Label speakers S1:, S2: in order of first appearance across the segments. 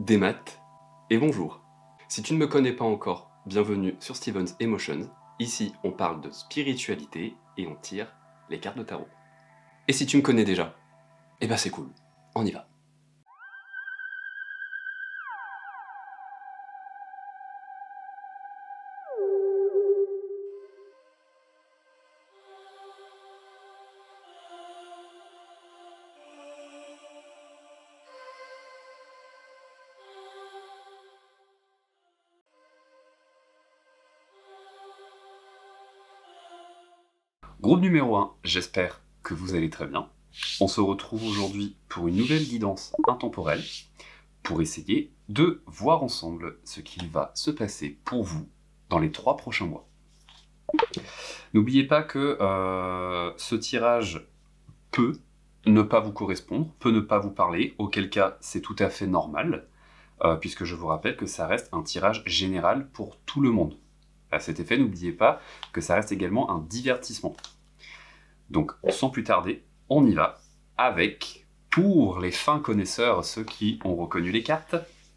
S1: des maths et bonjour. Si tu ne me connais pas encore, bienvenue sur Steven's Emotions. Ici, on parle de spiritualité et on tire les cartes de tarot. Et si tu me connais déjà, eh ben c'est cool, on y va.
S2: Groupe numéro 1, j'espère que vous allez très bien. On se retrouve aujourd'hui pour une nouvelle guidance intemporelle pour essayer de voir ensemble ce qu'il va se passer pour vous dans les 3 prochains mois. N'oubliez pas que ce tirage peut ne pas vous correspondre, peut ne pas vous parler, auquel cas c'est tout à fait normal, puisque je vous rappelle que ça reste un tirage général pour tout le monde. À cet effet, n'oubliez pas que ça reste également un divertissement. Donc, sans plus tarder, on y va avec, pour les fins connaisseurs, ceux qui ont reconnu les cartes,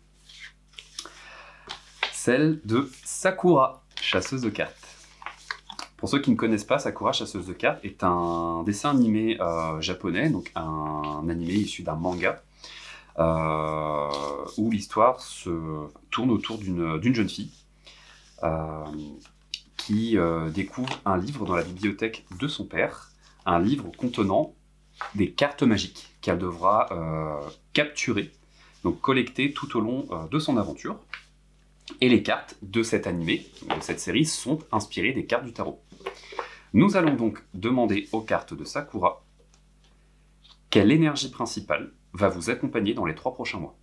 S2: celle de Sakura, chasseuse de cartes. Pour ceux qui ne connaissent pas, Sakura, chasseuse de cartes, est un dessin animé japonais, donc un animé issu d'un manga, où l'histoire se tourne autour d'une jeune fille qui découvre un livre dans la bibliothèque de son père, un livre contenant des cartes magiques qu'elle devra capturer, donc collecter tout au long de son aventure. Et les cartes de cet animé, de cette série, sont inspirées des cartes du tarot. Nous allons donc demander aux cartes de Sakura quelle énergie principale va vous accompagner dans les 3 prochains mois.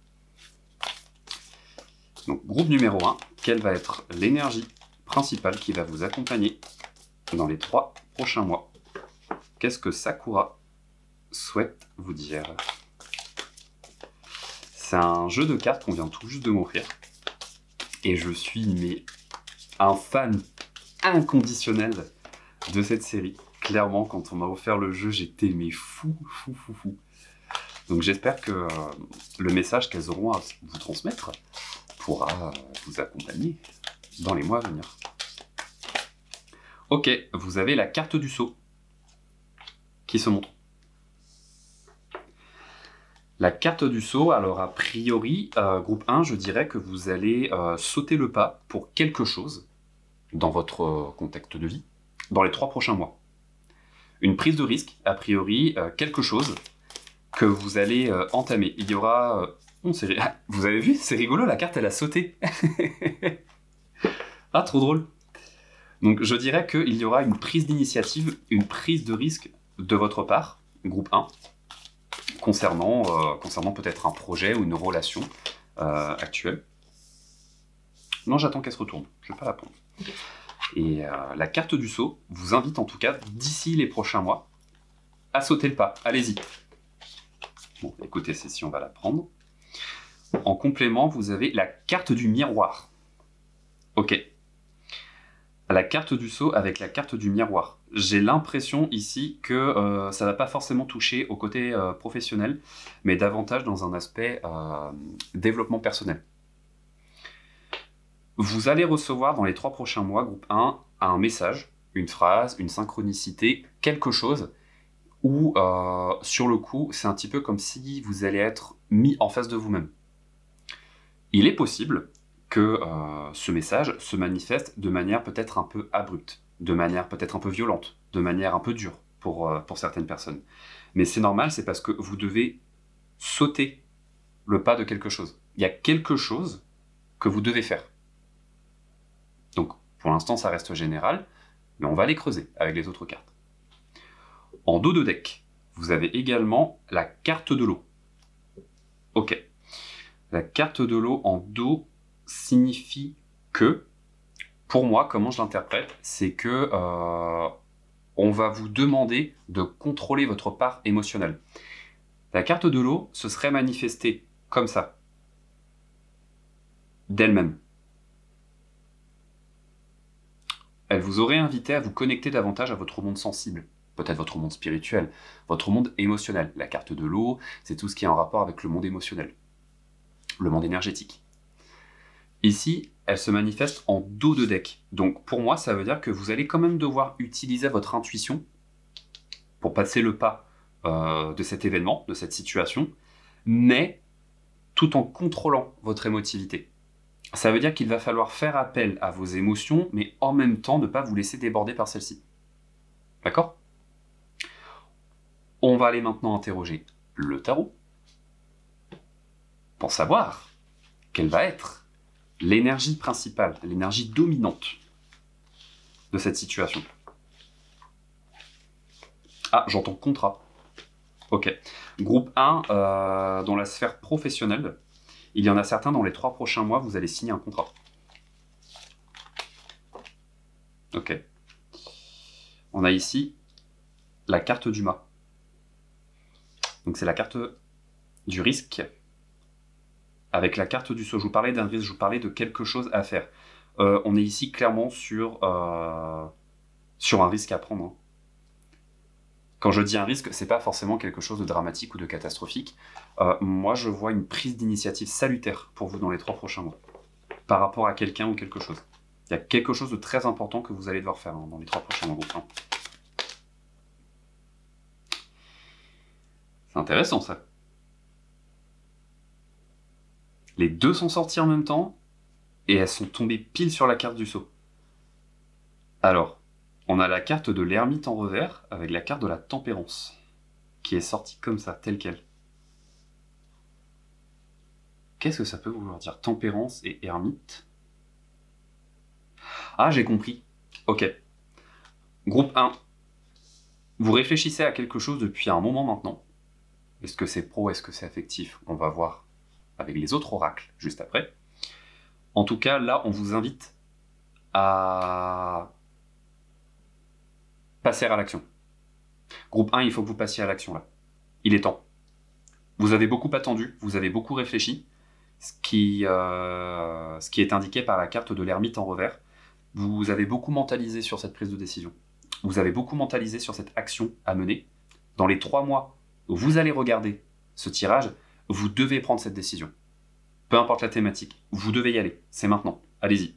S2: Donc, groupe numéro 1, quelle va être l'énergie principale qui va vous accompagner dans les 3 prochains mois? Qu'est-ce que Sakura souhaite vous dire? C'est un jeu de cartes qu'on vient tout juste de m'offrir. Et je suis un fan inconditionnel de cette série. Clairement, quand on m'a offert le jeu, j'étais fou. Donc j'espère que le message qu'elles auront à vous transmettre pourra vous accompagner dans les mois à venir. Ok, vous avez la carte du sceau qui se montre. La carte du sceau, alors a priori, groupe 1, je dirais que vous allez sauter le pas pour quelque chose dans votre contexte de vie dans les 3 prochains mois. Une prise de risque, a priori, quelque chose que vous allez entamer. Il y aura... vous avez vu? C'est rigolo, la carte, elle a sauté. Ah, trop drôle. Donc, je dirais qu'il y aura une prise d'initiative, une prise de risque de votre part, groupe 1, concernant peut-être un projet ou une relation actuelle. Non, j'attends qu'elle se retourne. Je ne vais pas la prendre. Et la carte du sceau vous invite en tout cas, d'ici les prochains mois, à sauter le pas. Allez-y. Bon, écoutez, celle-ci, on va la prendre. En complément, vous avez la carte du miroir. Ok. La carte du sceau avec la carte du miroir. J'ai l'impression ici que ça ne va pas forcément toucher au côté professionnel, mais davantage dans un aspect développement personnel. Vous allez recevoir dans les 3 prochains mois, groupe 1, un message, une phrase, une synchronicité, quelque chose où, sur le coup, c'est un petit peu comme si vous allez être mis en face de vous-même. Il est possible que ce message se manifeste de manière peut-être un peu abrupte, de manière peut-être un peu violente, de manière un peu dure pour certaines personnes. Mais c'est normal, c'est parce que vous devez sauter le pas de quelque chose. Il y a quelque chose que vous devez faire. Donc, pour l'instant, ça reste général, mais on va les creuser avec les autres cartes. En dos de deck, vous avez également la carte de l'eau. Ok. La carte de l'eau en dos signifie que, pour moi, comment je l'interprète, c'est que on va vous demander de contrôler votre part émotionnelle. La carte de l'eau se serait manifestée comme ça, d'elle-même. Elle vous aurait invité à vous connecter davantage à votre monde sensible, peut-être votre monde spirituel, votre monde émotionnel. La carte de l'eau, c'est tout ce qui est en rapport avec le monde émotionnel. le monde énergétique. Ici, elle se manifeste en dos de deck. Donc pour moi, ça veut dire que vous allez quand même devoir utiliser votre intuition pour passer le pas de cet événement, de cette situation, mais tout en contrôlant votre émotivité. Ça veut dire qu'il va falloir faire appel à vos émotions, mais en même temps ne pas vous laisser déborder par celles-ci. D'accord ? On va aller maintenant interroger le tarot pour savoir quelle va être l'énergie principale, l'énergie dominante de cette situation. Ah, j'entends contrat. Ok. Groupe 1, dans la sphère professionnelle, il y en a certains dans les 3 prochains mois, vous allez signer un contrat. Ok. On a ici la carte du mât. Donc c'est la carte du risque avec la carte du saut. Je vous parlais d'un risque, je vous parlais de quelque chose à faire. On est ici clairement sur un risque à prendre. Hein. Quand je dis un risque, c'est pas forcément quelque chose de dramatique ou de catastrophique. Moi, je vois une prise d'initiative salutaire pour vous dans les 3 prochains mois, par rapport à quelqu'un ou quelque chose. Il y a quelque chose de très important que vous allez devoir faire dans les 3 prochains mois. Hein. C'est intéressant, ça. Les deux sont sortis en même temps, et elles sont tombées pile sur la carte du saut. Alors, on a la carte de l'ermite en revers avec la carte de la tempérance qui est sortie comme ça, telle qu'elle. Qu'est-ce que ça peut vouloir dire? Tempérance et ermite. Ah, j'ai compris. Ok. Groupe 1. Vous réfléchissez à quelque chose depuis un moment maintenant. Est-ce que c'est pro, est-ce que c'est affectif? On va voir avec les autres oracles juste après. En tout cas, là, on vous invite à passer à l'action. Groupe 1, il faut que vous passiez à l'action là. Il est temps. Vous avez beaucoup attendu, vous avez beaucoup réfléchi, ce qui est indiqué par la carte de l'ermite en revers. Vous avez beaucoup mentalisé sur cette prise de décision. Vous avez beaucoup mentalisé sur cette action à mener. Dans les 3 mois où vous allez regarder ce tirage, vous devez prendre cette décision. Peu importe la thématique, vous devez y aller. C'est maintenant. Allez-y.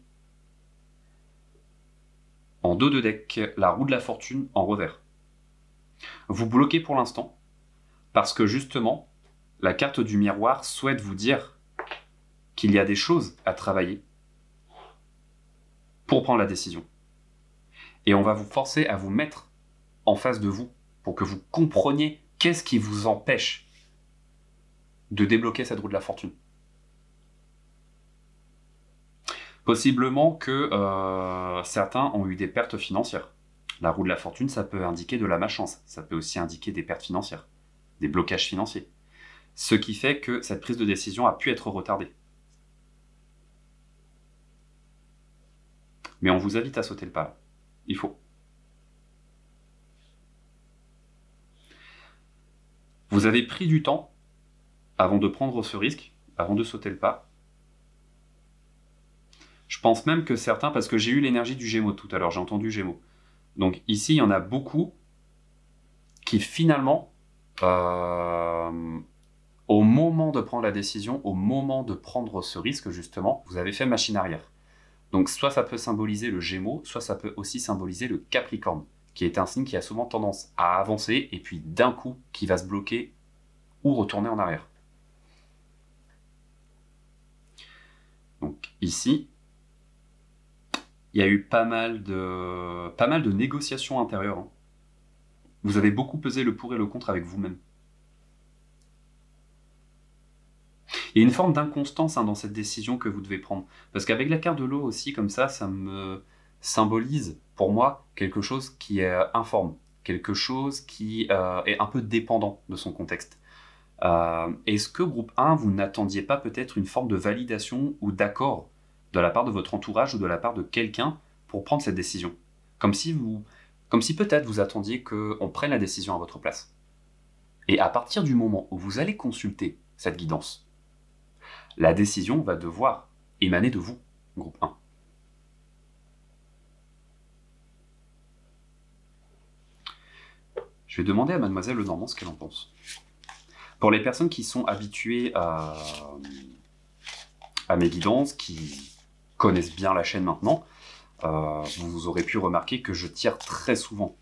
S2: En dos de deck, la roue de la fortune en revers. Vous bloquez pour l'instant parce que justement, la carte du miroir souhaite vous dire qu'il y a des choses à travailler pour prendre la décision. Et on va vous forcer à vous mettre en face de vous pour que vous compreniez qu'est-ce qui vous empêche de débloquer cette roue de la fortune. Possiblement que certains ont eu des pertes financières. La roue de la fortune, ça peut indiquer de la malchance. Ça peut aussi indiquer des pertes financières, des blocages financiers. Ce qui fait que cette prise de décision a pu être retardée. Mais on vous invite à sauter le pas. Il faut. Vous avez pris du temps avant de prendre ce risque, avant de sauter le pas. Je pense même que certains, parce que j'ai eu l'énergie du Gémeaux tout à l'heure, j'ai entendu Gémeaux. Donc ici, il y en a beaucoup qui finalement, au moment de prendre la décision, au moment de prendre ce risque justement, vous avez fait machine arrière. Donc soit ça peut symboliser le Gémeaux, soit ça peut aussi symboliser le Capricorne, qui est un signe qui a souvent tendance à avancer et puis d'un coup qui va se bloquer ou retourner en arrière. Donc ici, il y a eu pas mal de négociations intérieures. Hein. Vous avez beaucoup pesé le pour et le contre avec vous-même. Il y a une forme d'inconstance dans cette décision que vous devez prendre. Parce qu'avec la carte de l'eau aussi, comme ça me symbolise, pour moi, quelque chose qui est informe. Quelque chose qui est un peu dépendant de son contexte. Est-ce que, groupe 1, vous n'attendiez pas peut-être une forme de validation ou d'accord de la part de votre entourage ou de la part de quelqu'un pour prendre cette décision? Comme si peut-être vous attendiez qu'on prenne la décision à votre place. Et à partir du moment où vous allez consulter cette guidance, la décision va devoir émaner de vous, groupe 1. Je vais demander à Mademoiselle Lenormand ce qu'elle en pense. Pour les personnes qui sont habituées à à mes guidances, qui connaissent bien la chaîne maintenant, vous aurez pu remarquer que je tire très souvent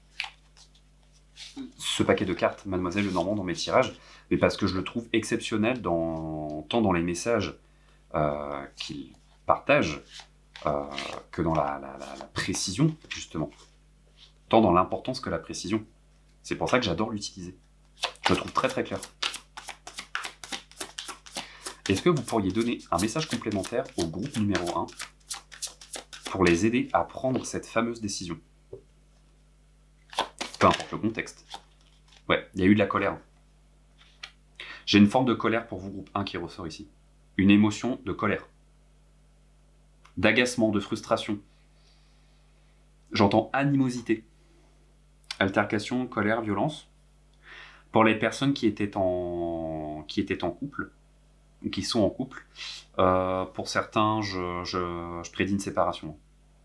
S2: ce paquet de cartes Mademoiselle Lenormand dans mes tirages, mais parce que je le trouve exceptionnel tant dans les messages qu'il partage que dans la précision, justement. Tant dans l'importance que la précision. C'est pour ça que j'adore l'utiliser. Je le trouve très très clair. Est-ce que vous pourriez donner un message complémentaire au groupe numéro 1 pour les aider à prendre cette fameuse décision? Peu importe le contexte. Ouais, il y a eu de la colère. J'ai une forme de colère pour vous, groupe 1, qui ressort ici. Une émotion de colère. D'agacement, de frustration. J'entends animosité. Altercation, colère, violence. Pour les personnes qui étaient en couple, qui sont en couple, pour certains, je prédis une séparation.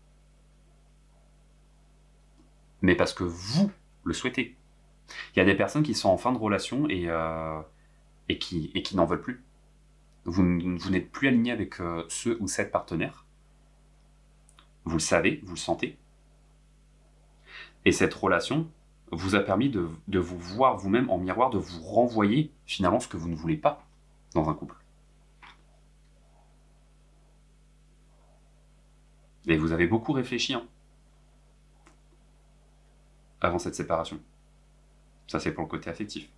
S2: Mais parce que vous le souhaitez. Il y a des personnes qui sont en fin de relation et qui n'en veulent plus. Vous n'êtes plus aligné avec ce ou cette partenaire. Vous le savez, vous le sentez. Et cette relation vous a permis de vous voir vous-même en miroir, de vous renvoyer finalement ce que vous ne voulez pas dans un couple. Et vous avez beaucoup réfléchi avant cette séparation. Ça, c'est pour le côté affectif.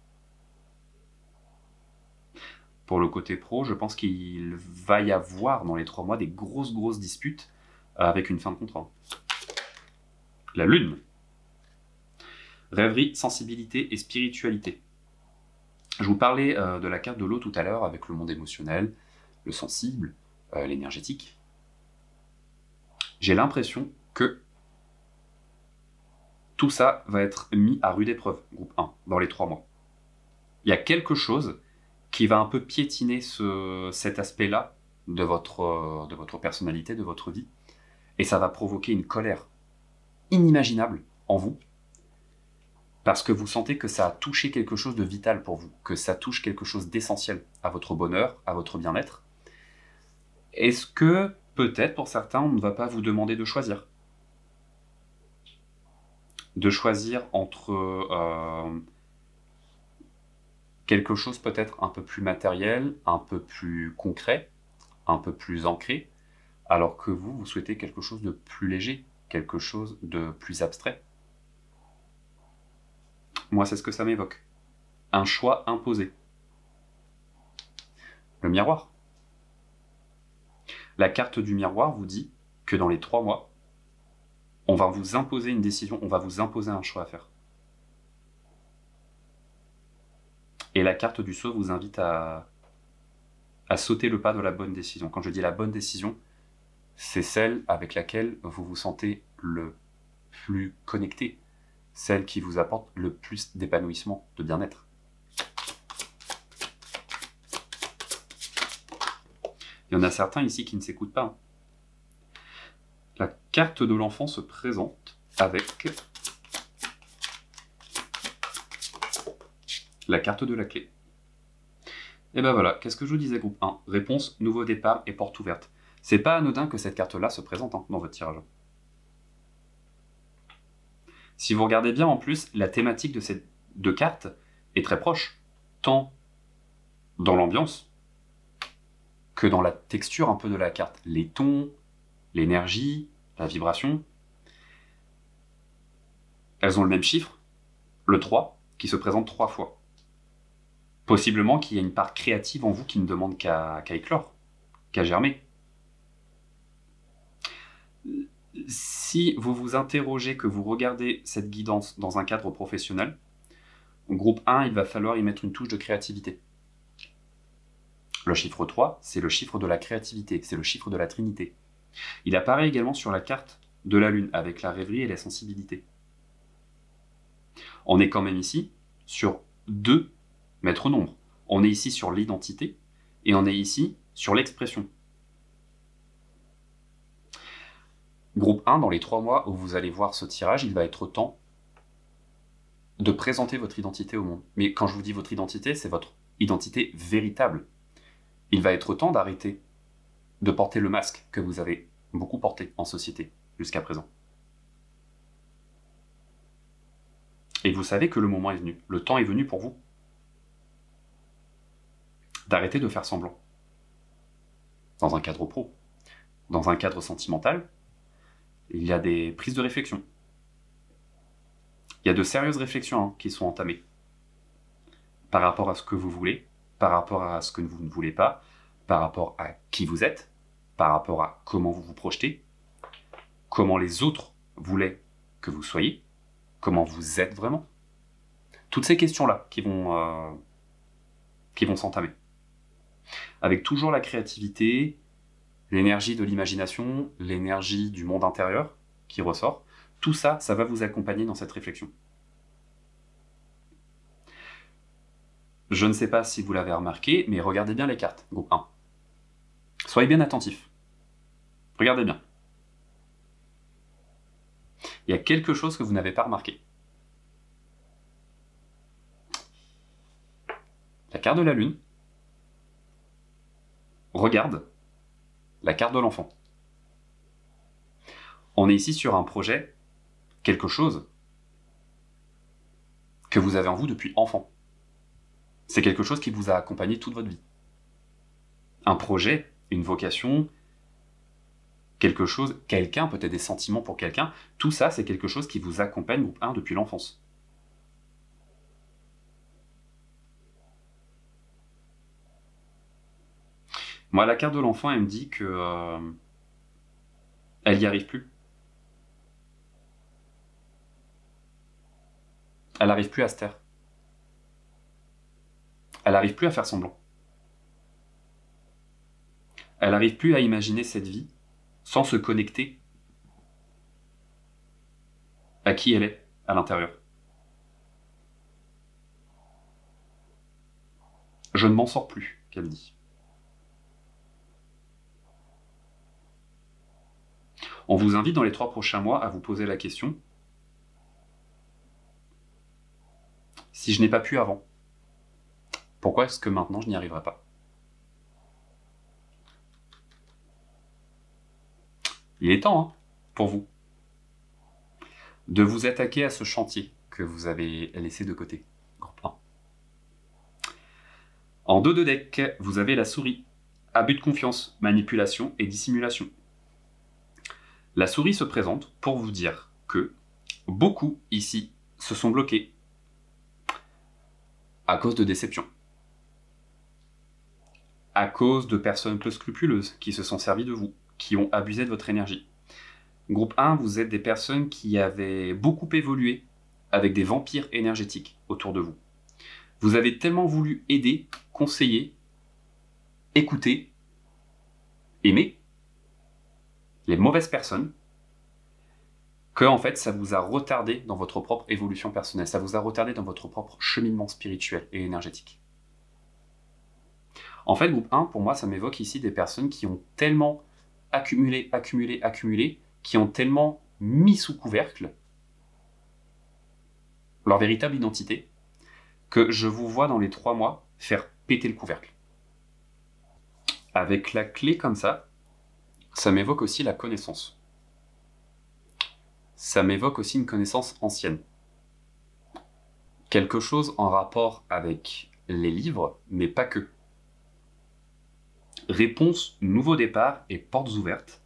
S2: Pour le côté pro, je pense qu'il va y avoir dans les 3 mois des grosses disputes avec une fin de contrat. La lune. Rêverie, sensibilité et spiritualité. Je vous parlais de la carte de l'eau tout à l'heure avec le monde émotionnel, le sensible, l'énergétique. J'ai l'impression que tout ça va être mis à rude épreuve, groupe 1, dans les 3 mois. Il y a quelque chose qui va un peu piétiner cet aspect-là de votre personnalité, de votre vie, et ça va provoquer une colère inimaginable en vous, parce que vous sentez que ça a touché quelque chose de vital pour vous, que ça touche quelque chose d'essentiel à votre bonheur, à votre bien-être. Est-ce que, peut-être pour certains, on ne va pas vous demander de choisir? De choisir entre quelque chose peut-être un peu plus matériel, un peu plus concret, un peu plus ancré, alors que vous souhaitez quelque chose de plus léger, quelque chose de plus abstrait. Moi, c'est ce que ça m'évoque. Un choix imposé. Le miroir. La carte du miroir vous dit que dans les 3 mois, on va vous imposer une décision, on va vous imposer un choix à faire. Et la carte du saut vous invite à sauter le pas de la bonne décision. Quand je dis la bonne décision, c'est celle avec laquelle vous vous sentez le plus connecté, celle qui vous apporte le plus d'épanouissement, de bien-être. Il y en a certains ici qui ne s'écoutent pas. La carte de l'enfant se présente avec la carte de la clé. Et ben voilà, qu'est-ce que je vous disais, groupe 1? Réponse, nouveau départ et porte ouverte. C'est pas anodin que cette carte-là se présente dans votre tirage. Si vous regardez bien en plus, la thématique de ces 2 cartes est très proche, tant dans l'ambiance que dans la texture un peu de la carte. Les tons, l'énergie, la vibration, elles ont le même chiffre, le 3, qui se présente 3 fois. Possiblement qu'il y a une part créative en vous qui ne demande qu'à éclore, qu'à germer. Si vous vous interrogez, que vous regardez cette guidance dans un cadre professionnel, groupe 1, il va falloir y mettre une touche de créativité. Le chiffre 3, c'est le chiffre de la créativité, c'est le chiffre de la Trinité. Il apparaît également sur la carte de la Lune, avec la rêverie et la sensibilité. On est quand même ici sur 2 maîtres nombres. On est ici sur l'identité et on est ici sur l'expression. Groupe 1, dans les 3 mois où vous allez voir ce tirage, il va être temps de présenter votre identité au monde. Mais quand je vous dis votre identité, c'est votre identité véritable. Il va être temps d'arrêter de porter le masque que vous avez beaucoup porté en société jusqu'à présent. Et vous savez que le moment est venu, le temps est venu pour vous d'arrêter de faire semblant. Dans un cadre pro, dans un cadre sentimental, il y a des prises de réflexion. Il y a de sérieuses réflexions qui sont entamées par rapport à ce que vous voulez, par rapport à ce que vous ne voulez pas, par rapport à qui vous êtes, par rapport à comment vous vous projetez, comment les autres voulaient que vous soyez, comment vous êtes vraiment. Toutes ces questions-là qui vont s'entamer. Avec toujours la créativité, l'énergie de l'imagination, l'énergie du monde intérieur qui ressort. Tout ça, ça va vous accompagner dans cette réflexion. Je ne sais pas si vous l'avez remarqué, mais regardez bien les cartes, groupe 1. Soyez bien attentifs. Regardez bien. Il y a quelque chose que vous n'avez pas remarqué. La carte de la lune regarde la carte de l'enfant. On est ici sur un projet, quelque chose que vous avez en vous depuis enfant. C'est quelque chose qui vous a accompagné toute votre vie. Un projet, une vocation, quelque chose, quelqu'un, peut-être des sentiments pour quelqu'un, tout ça, c'est quelque chose qui vous accompagne, groupe 1, depuis l'enfance. Moi, la carte de l'enfant, elle me dit que elle n'y arrive plus. Elle n'arrive plus à se taire. Elle n'arrive plus à faire semblant. Elle n'arrive plus à imaginer cette vie sans se connecter à qui elle est à l'intérieur. Je ne m'en sors plus, qu'elle dit. On vous invite dans les 3 prochains mois à vous poser la question: si je n'ai pas pu avant, pourquoi est-ce que maintenant je n'y arriverai pas? Il est temps, pour vous, de vous attaquer à ce chantier que vous avez laissé de côté. Groupe 1. En 2 de deck, vous avez la souris. Abus de confiance, manipulation et dissimulation. La souris se présente pour vous dire que beaucoup ici se sont bloqués à cause de déceptions, à cause de personnes peu scrupuleuses qui se sont servies de vous, qui ont abusé de votre énergie. Groupe 1, vous êtes des personnes qui avaient beaucoup évolué avec des vampires énergétiques autour de vous. Vous avez tellement voulu aider, conseiller, écouter, aimer les mauvaises personnes que, en fait, ça vous a retardé dans votre propre évolution personnelle, ça vous a retardé dans votre propre cheminement spirituel et énergétique. En fait, groupe 1, pour moi, ça m'évoque ici des personnes qui ont tellement accumulé, qui ont tellement mis sous couvercle leur véritable identité, que je vous vois dans les 3 mois faire péter le couvercle. Avec la clé comme ça m'évoque aussi la connaissance. Ça m'évoque aussi une connaissance ancienne. Quelque chose en rapport avec les livres, mais pas que. Réponse, nouveau départ et portes ouvertes.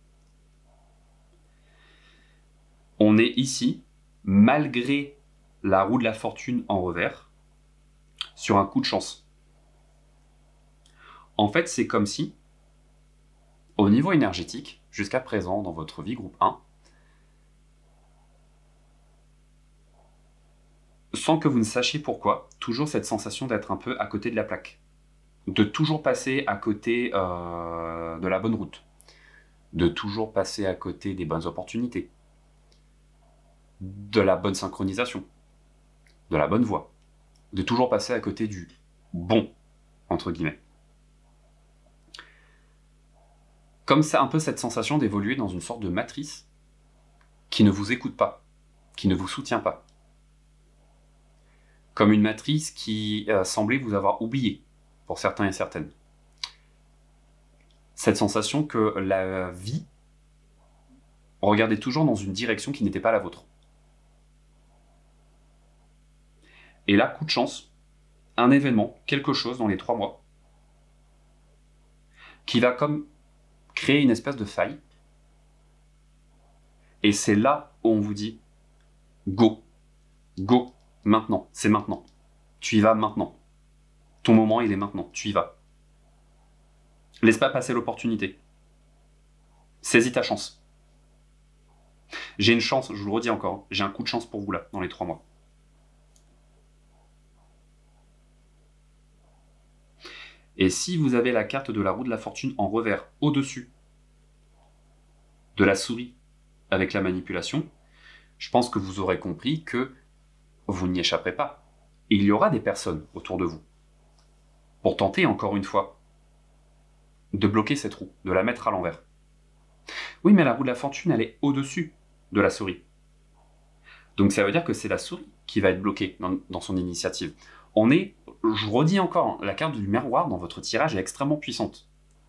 S2: On est ici, malgré la roue de la fortune en revers, sur un coup de chance. En fait, c'est comme si, au niveau énergétique, jusqu'à présent dans votre vie, groupe 1, sans que vous ne sachiez pourquoi, toujours cette sensation d'être un peu à côté de la plaque, de toujours passer à côté de la bonne route, de toujours passer à côté des bonnes opportunités, de la bonne synchronisation, de la bonne voie, de toujours passer à côté du bon, entre guillemets. Comme ça, un peu cette sensation d'évoluer dans une sorte de matrice qui ne vous écoute pas, qui ne vous soutient pas. Comme une matrice qui semblait vous avoir oublié, pour certains et certaines. Cette sensation que la vie regardait toujours dans une direction qui n'était pas la vôtre. Et là, coup de chance, un événement, quelque chose dans les 3 mois, qui va comme créer une espèce de faille. Et c'est là où on vous dit, go, go, maintenant, c'est maintenant. Tu y vas maintenant. Ton moment, il est maintenant, tu y vas. Laisse pas passer l'opportunité. Saisis ta chance. J'ai une chance, je vous le redis encore, j'ai un coup de chance pour vous là, dans les 3 mois. Et si vous avez la carte de la roue de la fortune en revers, au-dessus de la souris avec la manipulation, je pense que vous aurez compris que vous n'y échapperez pas. Il y aura des personnes autour de vous pour tenter, encore une fois, de bloquer cette roue, de la mettre à l'envers. Oui, mais la roue de la fortune, elle est au-dessus de la souris. Donc ça veut dire que c'est la souris qui va être bloquée dans son initiative. On est, je redis encore, la carte du miroir dans votre tirage est extrêmement puissante.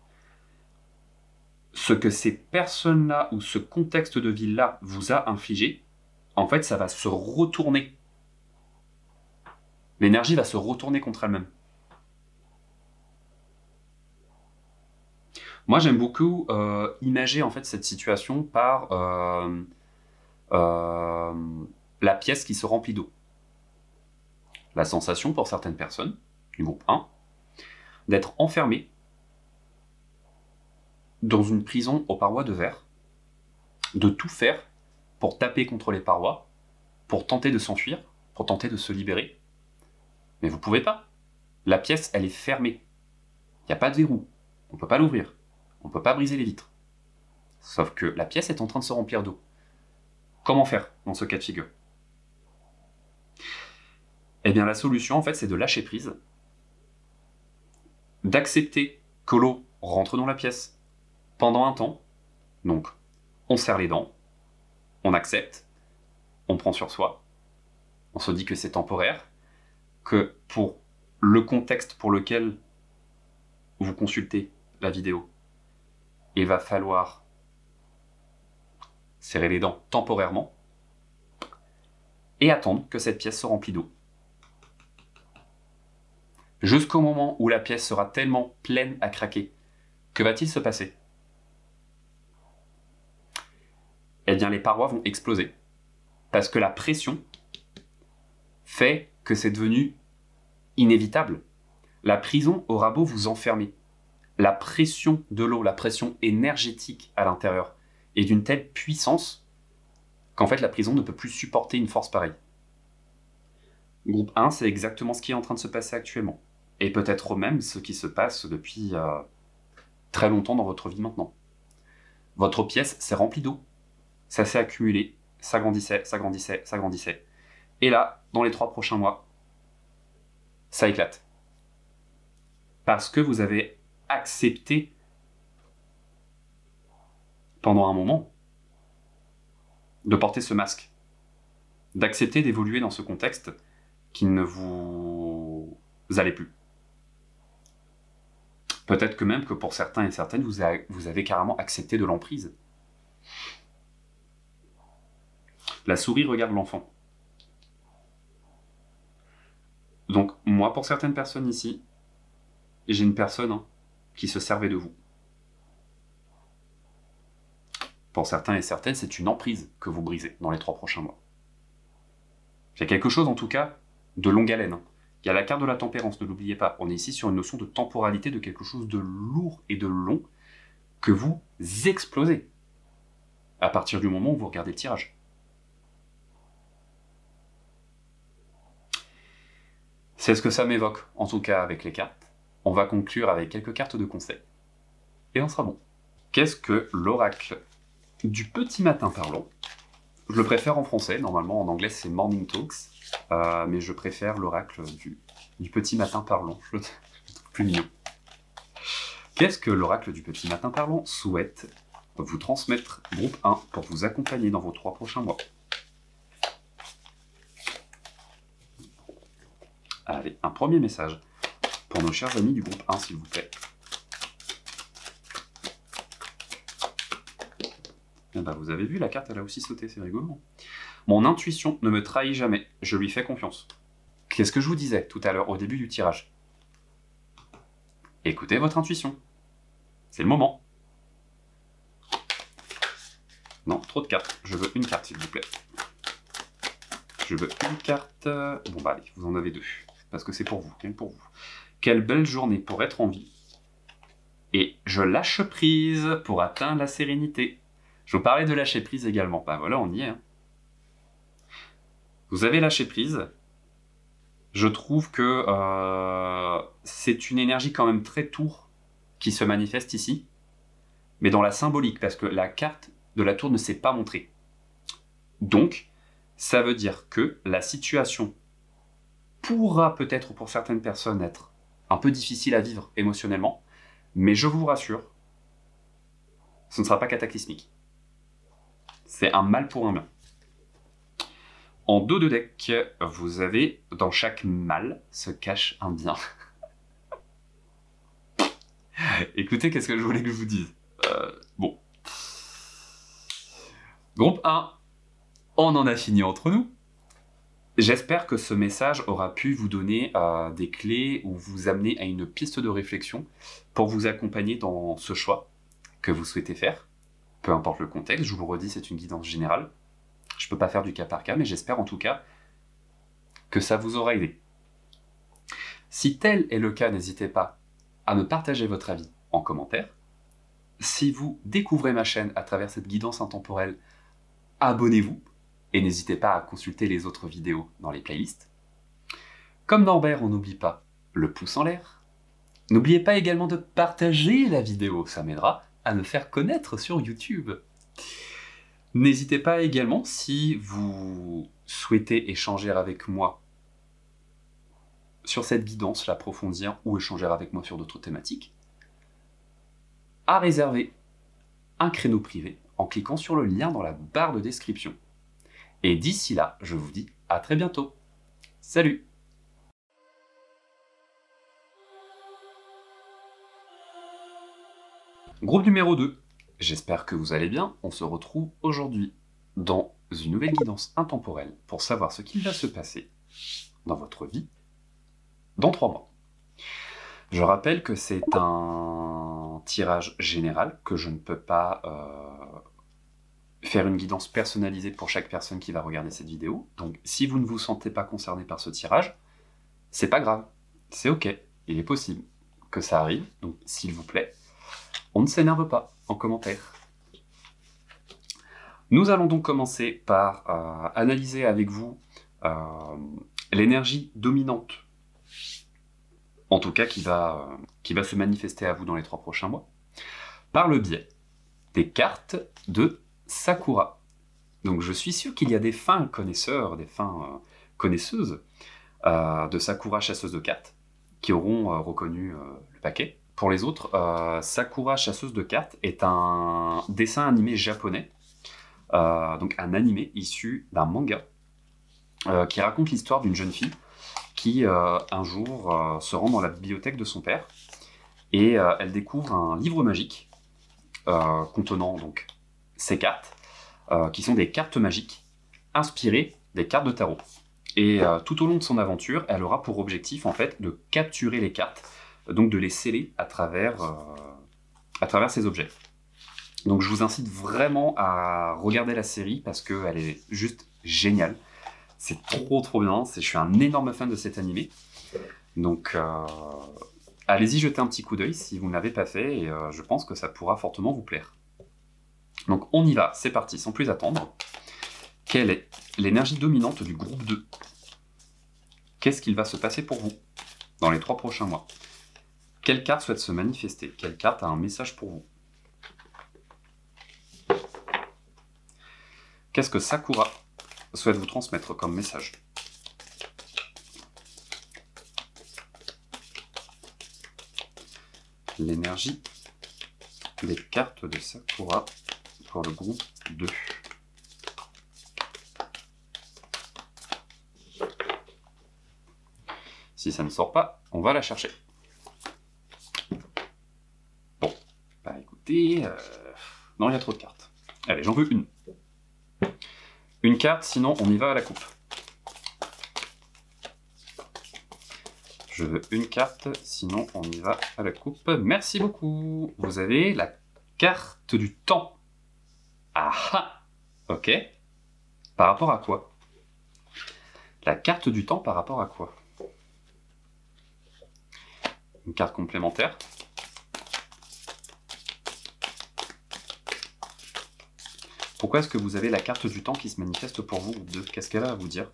S2: Ce que ces personnes-là ou ce contexte de vie-là vous a infligé, en fait, ça va se retourner. L'énergie va se retourner contre elle-même. Moi, j'aime beaucoup imager en fait cette situation par la pièce qui se remplit d'eau. La sensation pour certaines personnes, du groupe 1, d'être enfermé dans une prison aux parois de verre, de tout faire pour taper contre les parois, pour tenter de s'enfuir, pour tenter de se libérer. Mais vous ne pouvez pas. La pièce, elle est fermée. Il n'y a pas de verrou. On ne peut pas l'ouvrir. On ne peut pas briser les vitres. Sauf que la pièce est en train de se remplir d'eau. Comment faire dans ce cas de figure? Eh bien, la solution, en fait, c'est de lâcher prise, d'accepter que l'eau rentre dans la pièce pendant un temps. Donc, on serre les dents, on accepte, on prend sur soi, on se dit que c'est temporaire, que pour le contexte pour lequel vous consultez la vidéo, il va falloir serrer les dents temporairement et attendre que cette pièce se remplit d'eau. Jusqu'au moment où la pièce sera tellement pleine à craquer, que va-t-il se passer? Eh bien, les parois vont exploser. Parce que la pression fait que c'est devenu inévitable. La prison aura beau vous enfermer. La pression de l'eau, la pression énergétique à l'intérieur est d'une telle puissance qu'en fait la prison ne peut plus supporter une force pareille. Groupe 1, c'est exactement ce qui est en train de se passer actuellement. Et peut-être même ce qui se passe depuis très longtemps dans votre vie maintenant. Votre pièce s'est remplie d'eau. Ça s'est accumulé, ça grandissait, ça grandissait, ça grandissait. Et là, dans les 3 prochains mois, ça éclate. Parce que vous avez accepté pendant un moment de porter ce masque, d'accepter d'évoluer dans ce contexte qui ne vous allait plus. Peut-être que même que pour certains et certaines, vous avez carrément accepté de l'emprise. La souris regarde l'enfant. Donc, moi, pour certaines personnes ici, j'ai une personne qui se servait de vous. Pour certains et certaines, c'est une emprise que vous brisez dans les 3 prochains mois. Il y a quelque chose, en tout cas, de longue haleine. Il y a la carte de la tempérance, ne l'oubliez pas. On est ici sur une notion de temporalité, de quelque chose de lourd et de long que vous explosez à partir du moment où vous regardez le tirage. C'est ce que ça m'évoque, en tout cas avec les cartes. On va conclure avec quelques cartes de conseil. Et on sera bon. Qu'est-ce que l'oracle du petit matin parlant? Je le préfère en français, normalement en anglais c'est Morning Talks, mais je préfère l'oracle du petit matin parlant, je le trouve plus mignon. Qu'est-ce que l'oracle du petit matin parlant souhaite vous transmettre, groupe 1, pour vous accompagner dans vos 3 prochains mois? Allez, un premier message pour nos chers amis du groupe 1, s'il vous plaît. bah vous avez vu, la carte elle a aussi sauté, c'est rigolo. Mon intuition ne me trahit jamais, je lui fais confiance. Qu'est-ce que je vous disais tout à l'heure au début du tirage? Écoutez votre intuition. C'est le moment. Non, trop de cartes. Je veux une carte, s'il vous plaît. Je veux une carte. Bon bah allez, vous en avez deux. Parce que c'est pour vous, rien que pour vous. Quelle belle journée pour être en vie. Et je lâche prise pour atteindre la sérénité. Je vous parlais de lâcher prise également. Bah voilà, on y est. Hein. Vous avez lâché prise. Je trouve que c'est une énergie quand même très tour qui se manifeste ici. Mais dans la symbolique, parce que la carte de la tour ne s'est pas montrée. Donc, ça veut dire que la situation pourra peut-être pour certaines personnes être un peu difficile à vivre émotionnellement, mais je vous rassure, ce ne sera pas cataclysmique. C'est un mal pour un bien. En dos de deck, vous avez, dans chaque mal se cache un bien. Écoutez, qu'est-ce que je voulais que je vous dise? Bon. Groupe 1, on en a fini entre nous. J'espère que ce message aura pu vous donner des clés ou vous amener à une piste de réflexion pour vous accompagner dans ce choix que vous souhaitez faire. Peu importe le contexte, je vous le redis, c'est une guidance générale. Je ne peux pas faire du cas par cas, mais j'espère en tout cas que ça vous aura aidé. Si tel est le cas, n'hésitez pas à me partager votre avis en commentaire. Si vous découvrez ma chaîne à travers cette guidance intemporelle, abonnez-vous et n'hésitez pas à consulter les autres vidéos dans les playlists. Comme Norbert, on n'oublie pas le pouce en l'air. N'oubliez pas également de partager la vidéo, ça m'aidera à me faire connaître sur YouTube. N'hésitez pas également, si vous souhaitez échanger avec moi sur cette guidance, l'approfondir ou échanger avec moi sur d'autres thématiques, à réserver un créneau privé en cliquant sur le lien dans la barre de description. Et d'ici là, je vous dis à très bientôt. Salut! Groupe numéro 2. J'espère que vous allez bien. On se retrouve aujourd'hui dans une nouvelle guidance intemporelle pour savoir ce qui va se passer dans votre vie dans 3 mois. Je rappelle que c'est un tirage général, que je ne peux pas faire une guidance personnalisée pour chaque personne qui va regarder cette vidéo. Donc si vous ne vous sentez pas concerné par ce tirage, c'est pas grave, c'est ok, il est possible que ça arrive, donc s'il vous plaît, on ne s'énerve pas en commentaire. Nous allons donc commencer par analyser avec vous l'énergie dominante, en tout cas qui va se manifester à vous dans les 3 prochains mois, par le biais des cartes de Sakura. Donc je suis sûr qu'il y a des fins connaisseurs, des fins connaisseuses de Sakura chasseuse de cartes qui auront reconnu le paquet. Pour les autres, Sakura chasseuse de cartes est un dessin animé japonais, donc un animé issu d'un manga qui raconte l'histoire d'une jeune fille qui un jour se rend dans la bibliothèque de son père et elle découvre un livre magique contenant donc ces cartes qui sont des cartes magiques inspirées des cartes de tarot. Et tout au long de son aventure, elle aura pour objectif en fait de capturer les cartes, donc de les sceller à travers ces objets. Donc je vous incite vraiment à regarder la série parce qu'elle est juste géniale. C'est trop bien, je suis un énorme fan de cet animé. Donc allez-y jeter un petit coup d'œil si vous ne l'avez pas fait et je pense que ça pourra fortement vous plaire. Donc on y va, c'est parti, sans plus attendre. Quelle est l'énergie dominante du groupe 2? Qu'est-ce qu'il va se passer pour vous dans les 3 prochains mois? Quelle carte souhaite se manifester? Quelle carte a un message pour vous? Qu'est-ce que Sakura souhaite vous transmettre comme message? L'énergie des cartes de Sakura pour le groupe 2. Si ça ne sort pas, on va la chercher. Bon, bah écoutez, non, il y a trop de cartes. Allez, j'en veux une. Une carte, sinon on y va à la coupe. Je veux une carte, sinon on y va à la coupe. Merci beaucoup. Vous avez la carte du temps. Ah ah. Ok. Par rapport à quoi? La carte du temps par rapport à quoi? Une carte complémentaire. Pourquoi est-ce que vous avez la carte du temps qui se manifeste pour vous, groupe 2? Qu'est-ce qu'elle a à vous dire?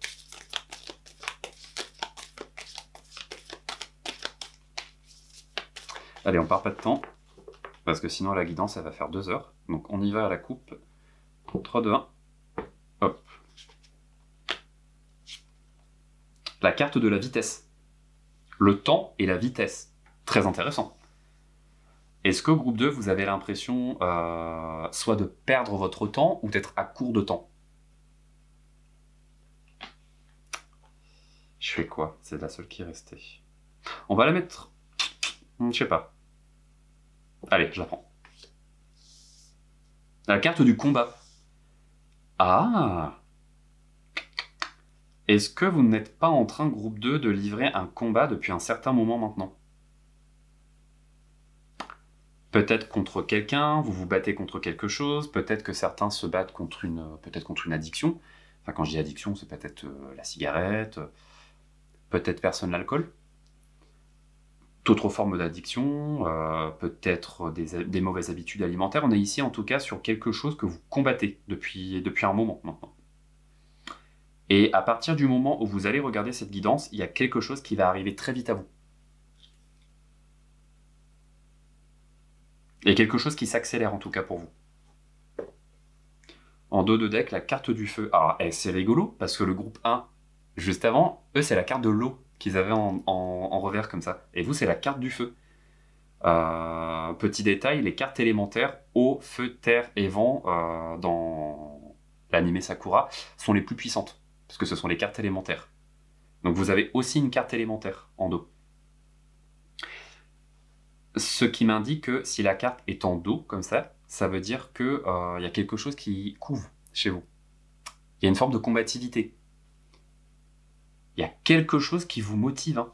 S2: Allez, on part pas de temps, parce que sinon la guidance, elle va faire 2 heures. Donc on y va à la coupe. 3, 2, 1. Hop. La carte de la vitesse. Le temps et la vitesse. Très intéressant. Est-ce que groupe 2, vous avez l'impression soit de perdre votre temps ou d'être à court de temps? Je fais quoi? C'est la seule qui est restée. On va la mettre... Je sais pas. Allez, je la prends. La carte du combat. Ah! Est-ce que vous n'êtes pas en train, groupe 2, de livrer un combat depuis un certain moment maintenant? Peut-être contre quelqu'un, vous vous battez contre quelque chose, peut-être que certains se battent contre une addiction. Enfin, quand je dis addiction, c'est peut-être la cigarette, peut-être personne l'alcool. D'autres formes d'addiction, peut-être des mauvaises habitudes alimentaires. On est ici en tout cas sur quelque chose que vous combattez depuis un moment maintenant. Et à partir du moment où vous allez regarder cette guidance, il y a quelque chose qui va arriver très vite à vous. Et quelque chose qui s'accélère en tout cas pour vous. En dos de deck, la carte du feu. Alors, c'est rigolo, parce que le groupe 1, juste avant, eux, c'est la carte de l'eau qu'ils avaient en revers comme ça. Et vous, c'est la carte du feu. Petit détail, les cartes élémentaires, eau, feu, terre et vent, dans l'anime Sakura, sont les plus puissantes, parce que ce sont les cartes élémentaires. Donc vous avez aussi une carte élémentaire en dos. Ce qui m'indique que si la carte est en dos, comme ça veut dire qu'il y a quelque chose qui couve chez vous. Il y a une forme de combativité. Il y a quelque chose qui vous motive. Hein.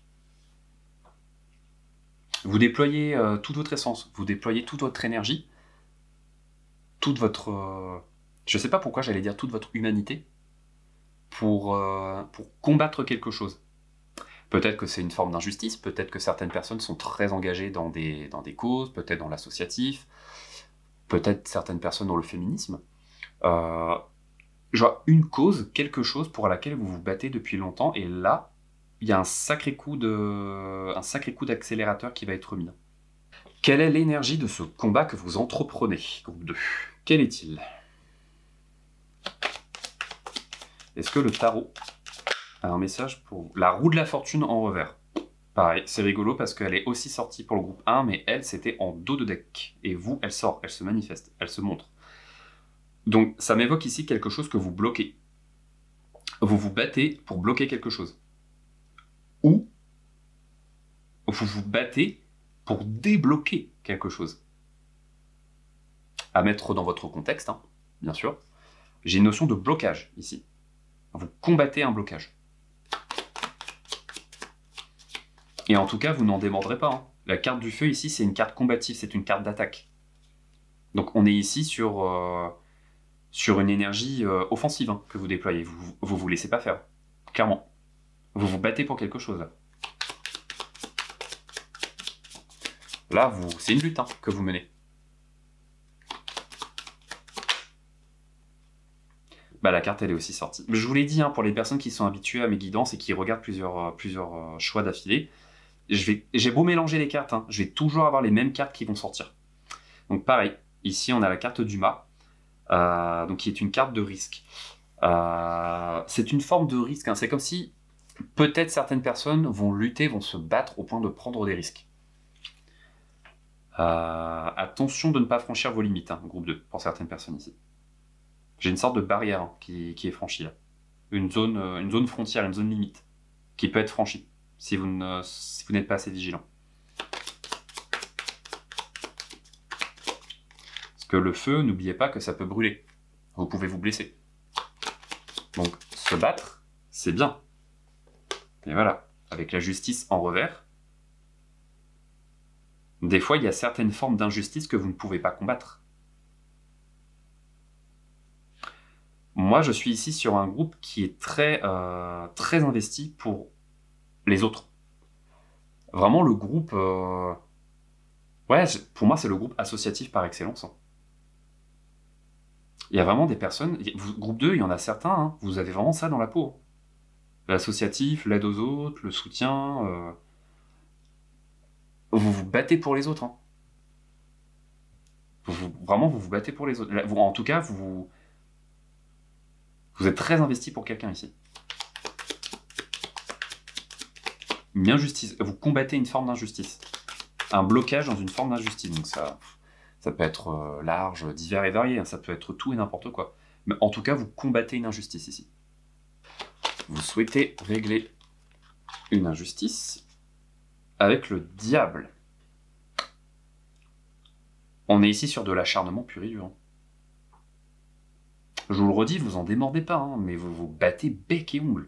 S2: Vous déployez toute votre essence, vous déployez toute votre énergie, toute votre... je ne sais pas pourquoi j'allais dire toute votre humanité, pour combattre quelque chose. Peut-être que c'est une forme d'injustice, peut-être que certaines personnes sont très engagées dans des causes, peut-être dans l'associatif, peut-être certaines personnes dans le féminisme. Genre une cause, quelque chose pour laquelle vous vous battez depuis longtemps, et là, il y a un sacré coup d'accélérateur qui va être mis. Quelle est l'énergie de ce combat que vous entreprenez, groupe 2? Quel est-il? Est-ce que le tarot a un message pour vous? La roue de la fortune en revers. Pareil, c'est rigolo parce qu'elle est aussi sortie pour le groupe 1, mais elle, c'était en dos de deck. Et vous, elle sort, elle se manifeste, elle se montre. Donc, ça m'évoque ici quelque chose que vous bloquez. Vous vous battez pour bloquer quelque chose. Ou vous vous battez pour débloquer quelque chose. À mettre dans votre contexte, hein, bien sûr. J'ai une notion de blocage ici. Vous combattez un blocage. Et en tout cas, vous n'en démordrez pas. Hein. La carte du feu ici, c'est une carte combative, c'est une carte d'attaque. Donc on est ici sur une énergie offensive hein, que vous déployez. Vous laissez pas faire. Clairement. Vous vous battez pour quelque chose. Là, c'est une lutte hein, que vous menez. Bah, la carte, elle est aussi sortie. Je vous l'ai dit, hein, pour les personnes qui sont habituées à mes guidances et qui regardent plusieurs choix d'affilée, j'ai beau mélanger les cartes, hein, je vais toujours avoir les mêmes cartes qui vont sortir. Donc pareil, ici on a la carte du mât, donc qui est une carte de risque. C'est une forme de risque, hein, c'est comme si peut-être certaines personnes vont lutter, vont se battre au point de prendre des risques. Attention de ne pas franchir vos limites, hein, groupe 2, pour certaines personnes ici. J'ai une sorte de barrière hein, qui est franchie là. Une zone frontière, une zone limite, qui peut être franchie, si vous n'êtes pas assez vigilant. Est-ce que le feu, n'oubliez pas que ça peut brûler. Vous pouvez vous blesser. Donc, se battre, c'est bien. Et voilà, avec la justice en revers, des fois, il y a certaines formes d'injustice que vous ne pouvez pas combattre. Moi, je suis ici sur un groupe qui est très investi pour les autres. Vraiment, le groupe... Ouais, pour moi, c'est le groupe associatif par excellence. Il y a vraiment des personnes... Groupe 2, il y en a certains, hein, vous avez vraiment ça dans la peau. L'associatif, l'aide aux autres, le soutien... Vous vous battez pour les autres. Hein. Vraiment, vous vous battez pour les autres. En tout cas, vous êtes très investi pour quelqu'un ici. Une injustice. Vous combattez une forme d'injustice. Un blocage dans une forme d'injustice. Donc ça peut être large, divers et varié. Hein. Ça peut être tout et n'importe quoi. Mais en tout cas, vous combattez une injustice ici. Vous souhaitez régler une injustice avec le diable. On est ici sur de l'acharnement pur et dur. Je vous le redis, vous en démordez pas, hein, mais vous vous battez bec et ongle.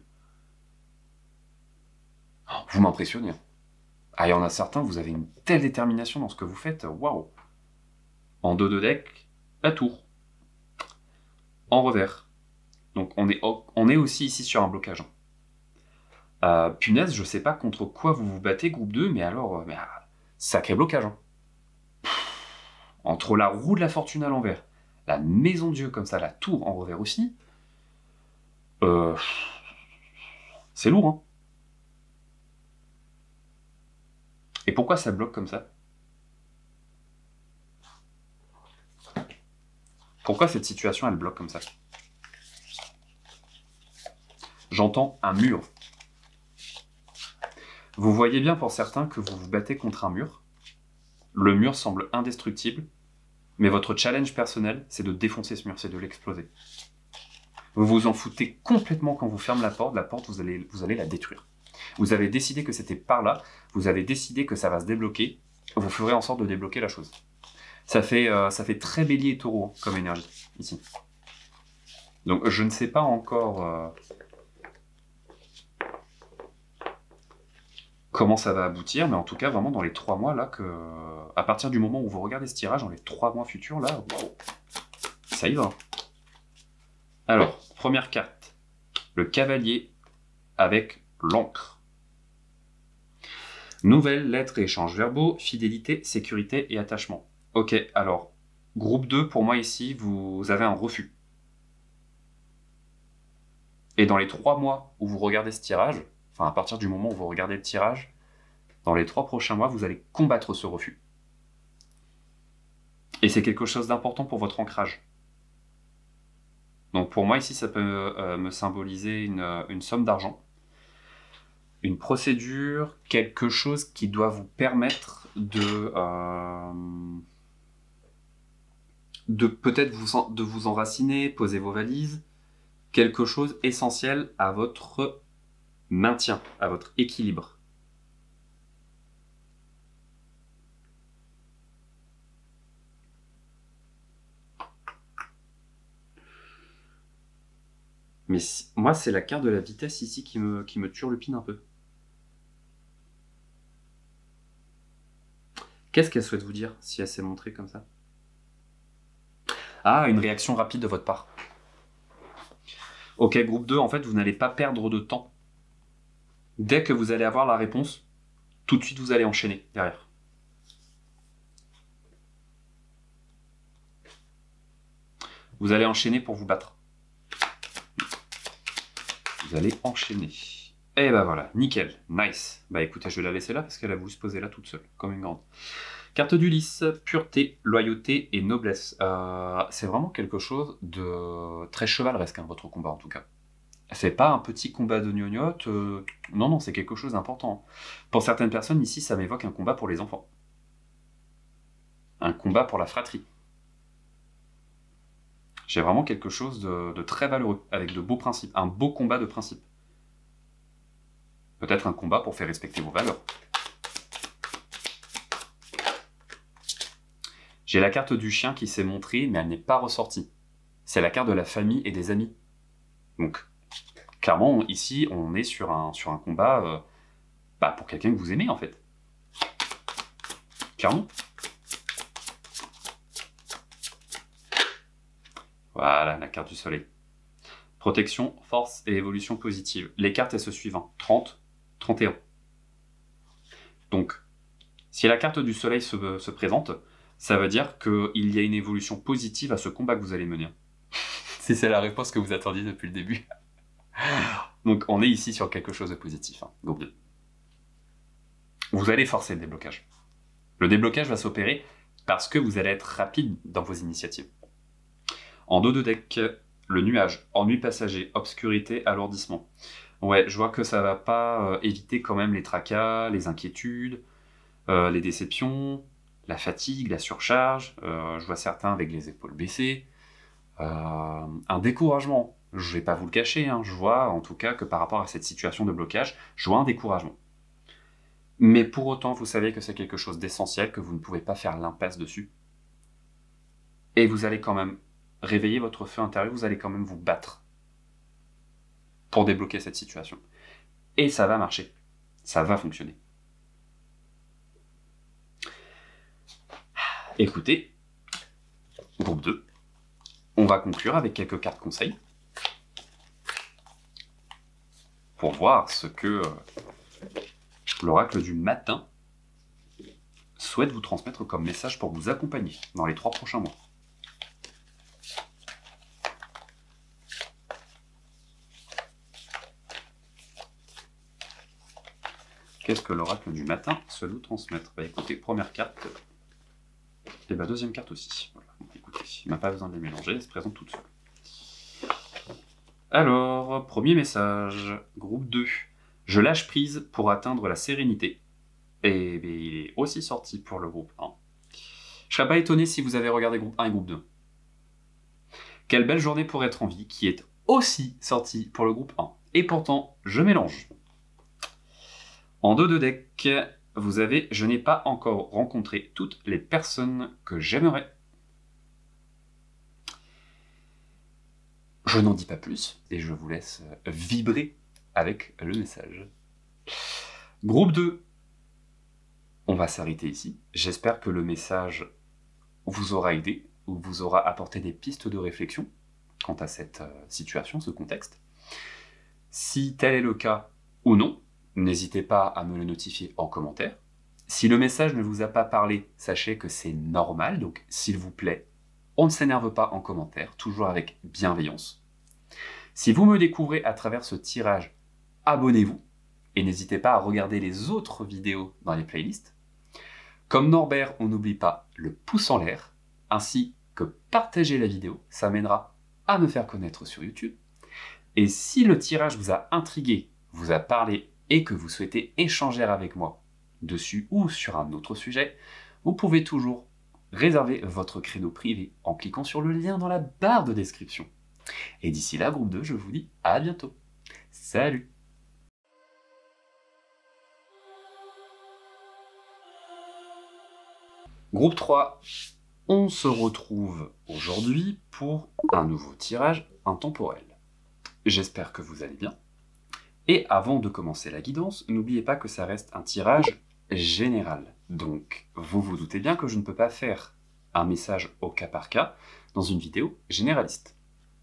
S2: Vous m'impressionnez. Ah, il y en a certains, vous avez une telle détermination dans ce que vous faites, waouh. En dos de deck, la tour. En revers. Donc on est aussi ici sur un blocage. Punaise, je sais pas contre quoi vous vous battez, groupe 2, mais alors, sacré blocage. Hein. Entre la roue de la fortune à l'envers, la maison Dieu comme ça, la tour en revers aussi, c'est lourd. Hein. Et pourquoi ça bloque comme ça? Pourquoi cette situation, elle bloque comme ça? J'entends un mur. Vous voyez bien pour certains que vous vous battez contre un mur. Le mur semble indestructible, mais votre challenge personnel, c'est de défoncer ce mur, c'est de l'exploser. Vous vous en foutez complètement quand vous fermez la porte, vous allez la détruire. Vous avez décidé que c'était par là, vous avez décidé que ça va se débloquer, vous ferez en sorte de débloquer la chose. Ça fait très bélier et taureau comme énergie, ici. Donc je ne sais pas encore comment ça va aboutir, mais en tout cas, vraiment dans les 3 mois, là, à partir du moment où vous regardez ce tirage, dans les 3 mois futurs, là, wow, ça y va. Alors, première carte, le cavalier avec l'encre. Nouvelles lettres et échanges verbaux, fidélité, sécurité et attachement. Ok, alors, groupe 2, pour moi ici, vous avez un refus. Et dans les 3 mois où vous regardez ce tirage, enfin à partir du moment où vous regardez le tirage, dans les 3 prochains mois, vous allez combattre ce refus. Et c'est quelque chose d'important pour votre ancrage. Donc pour moi ici, ça peut me symboliser une somme d'argent, une procédure, quelque chose qui doit vous permettre de peut-être de vous enraciner, poser vos valises, quelque chose essentiel à votre maintien, à votre équilibre. Mais moi, c'est la carte de la vitesse ici qui me turlupine un peu. Qu'est-ce qu'elle souhaite vous dire si elle s'est montrée comme ça? Ah, une réaction rapide de votre part. Ok, groupe 2, en fait, vous n'allez pas perdre de temps. Dès que vous allez avoir la réponse, tout de suite, vous allez enchaîner derrière. Vous allez enchaîner pour vous battre. Vous allez enchaîner. Et ben voilà, nickel, nice. Bah écoutez, je vais la laisser là parce qu'elle a voulu se poser là toute seule, comme une grande. Carte d'Ulysse, pureté, loyauté et noblesse. C'est vraiment quelque chose de très chevaleresque, hein, votre combat en tout cas. C'est pas un petit combat de gnognotte, non, c'est quelque chose d'important. Pour certaines personnes, ici, ça m'évoque un combat pour les enfants. Un combat pour la fratrie. J'ai vraiment quelque chose de très valeureux, avec de beaux principes, un beau combat de principes. Peut-être un combat pour faire respecter vos valeurs. J'ai la carte du chien qui s'est montrée, mais elle n'est pas ressortie. C'est la carte de la famille et des amis. Donc, clairement, ici, on est sur un combat pour quelqu'un que vous aimez, en fait. Clairement. Voilà, la carte du soleil. Protection, force et évolution positive. Les cartes, elles se suivent. 30, 31. Donc, si la carte du soleil se présente, ça veut dire qu'il y a une évolution positive à ce combat que vous allez mener.
S1: Si c'est la réponse que vous attendiez depuis le début.
S2: Donc, on est ici sur quelque chose de positif. Groupe 2. Vous allez forcer le déblocage. Le déblocage va s'opérer parce que vous allez être rapide dans vos initiatives. En dos de deck, le nuage, ennui passager, obscurité, alourdissement. Ouais, je vois que ça va pas éviter quand même les tracas, les inquiétudes, les déceptions, la fatigue, la surcharge. Je vois certains avec les épaules baissées. Un découragement. Je vais pas vous le cacher, hein, je vois en tout cas que par rapport à cette situation de blocage, je vois un découragement. Mais pour autant, vous savez que c'est quelque chose d'essentiel, que vous ne pouvez pas faire l'impasse dessus. Et vous allez quand même réveiller votre feu intérieur, vous allez quand même vous battre pour débloquer cette situation. Et ça va marcher, ça va fonctionner. Écoutez, groupe 2, on va conclure avec quelques cartes conseils pour voir ce que l'oracle du matin souhaite vous transmettre comme message pour vous accompagner dans les 3 prochains mois. Qu'est-ce que l'oracle du matin souhaite vous transmettre? Bah écoutez, première carte, et bah deuxième carte aussi. Voilà. Écoutez, il n'a pas besoin de les mélanger, elle se présente toute seule. Alors, premier message, groupe 2. Je lâche prise pour atteindre la sérénité. Et bien, il est aussi sorti pour le groupe 1. Je serais pas étonné si vous avez regardé groupe 1 et groupe 2. Quelle belle journée pour être en vie, qui est aussi sorti pour le groupe 1. Et pourtant, je mélange. En dos de deck, vous avez « Je n'ai pas encore rencontré toutes les personnes que j'aimerais ». Je n'en dis pas plus, et je vous laisse vibrer avec le message. Groupe 2, on va s'arrêter ici. J'espère que le message vous aura aidé, ou vous aura apporté des pistes de réflexion quant à cette situation, ce contexte. Si tel est le cas ou non, n'hésitez pas à me le notifier en commentaire. Si le message ne vous a pas parlé, sachez que c'est normal, donc s'il vous plaît, on ne s'énerve pas en commentaire, toujours avec bienveillance. Si vous me découvrez à travers ce tirage, abonnez-vous et n'hésitez pas à regarder les autres vidéos dans les playlists. Comme Norbert, on n'oublie pas le pouce en l'air, ainsi que partager la vidéo, ça mènera à me faire connaître sur YouTube. Et si le tirage vous a intrigué, vous a parlé et que vous souhaitez échanger avec moi dessus ou sur un autre sujet, vous pouvez toujours réserver votre créneau privé en cliquant sur le lien dans la barre de description. Et d'ici là, groupe 2, je vous dis à bientôt. Salut! Groupe 3, on se retrouve aujourd'hui pour un nouveau tirage intemporel. J'espère que vous allez bien. Et avant de commencer la guidance, n'oubliez pas que ça reste un tirage général. Donc, vous vous doutez bien que je ne peux pas faire un message au cas par cas dans une vidéo généraliste.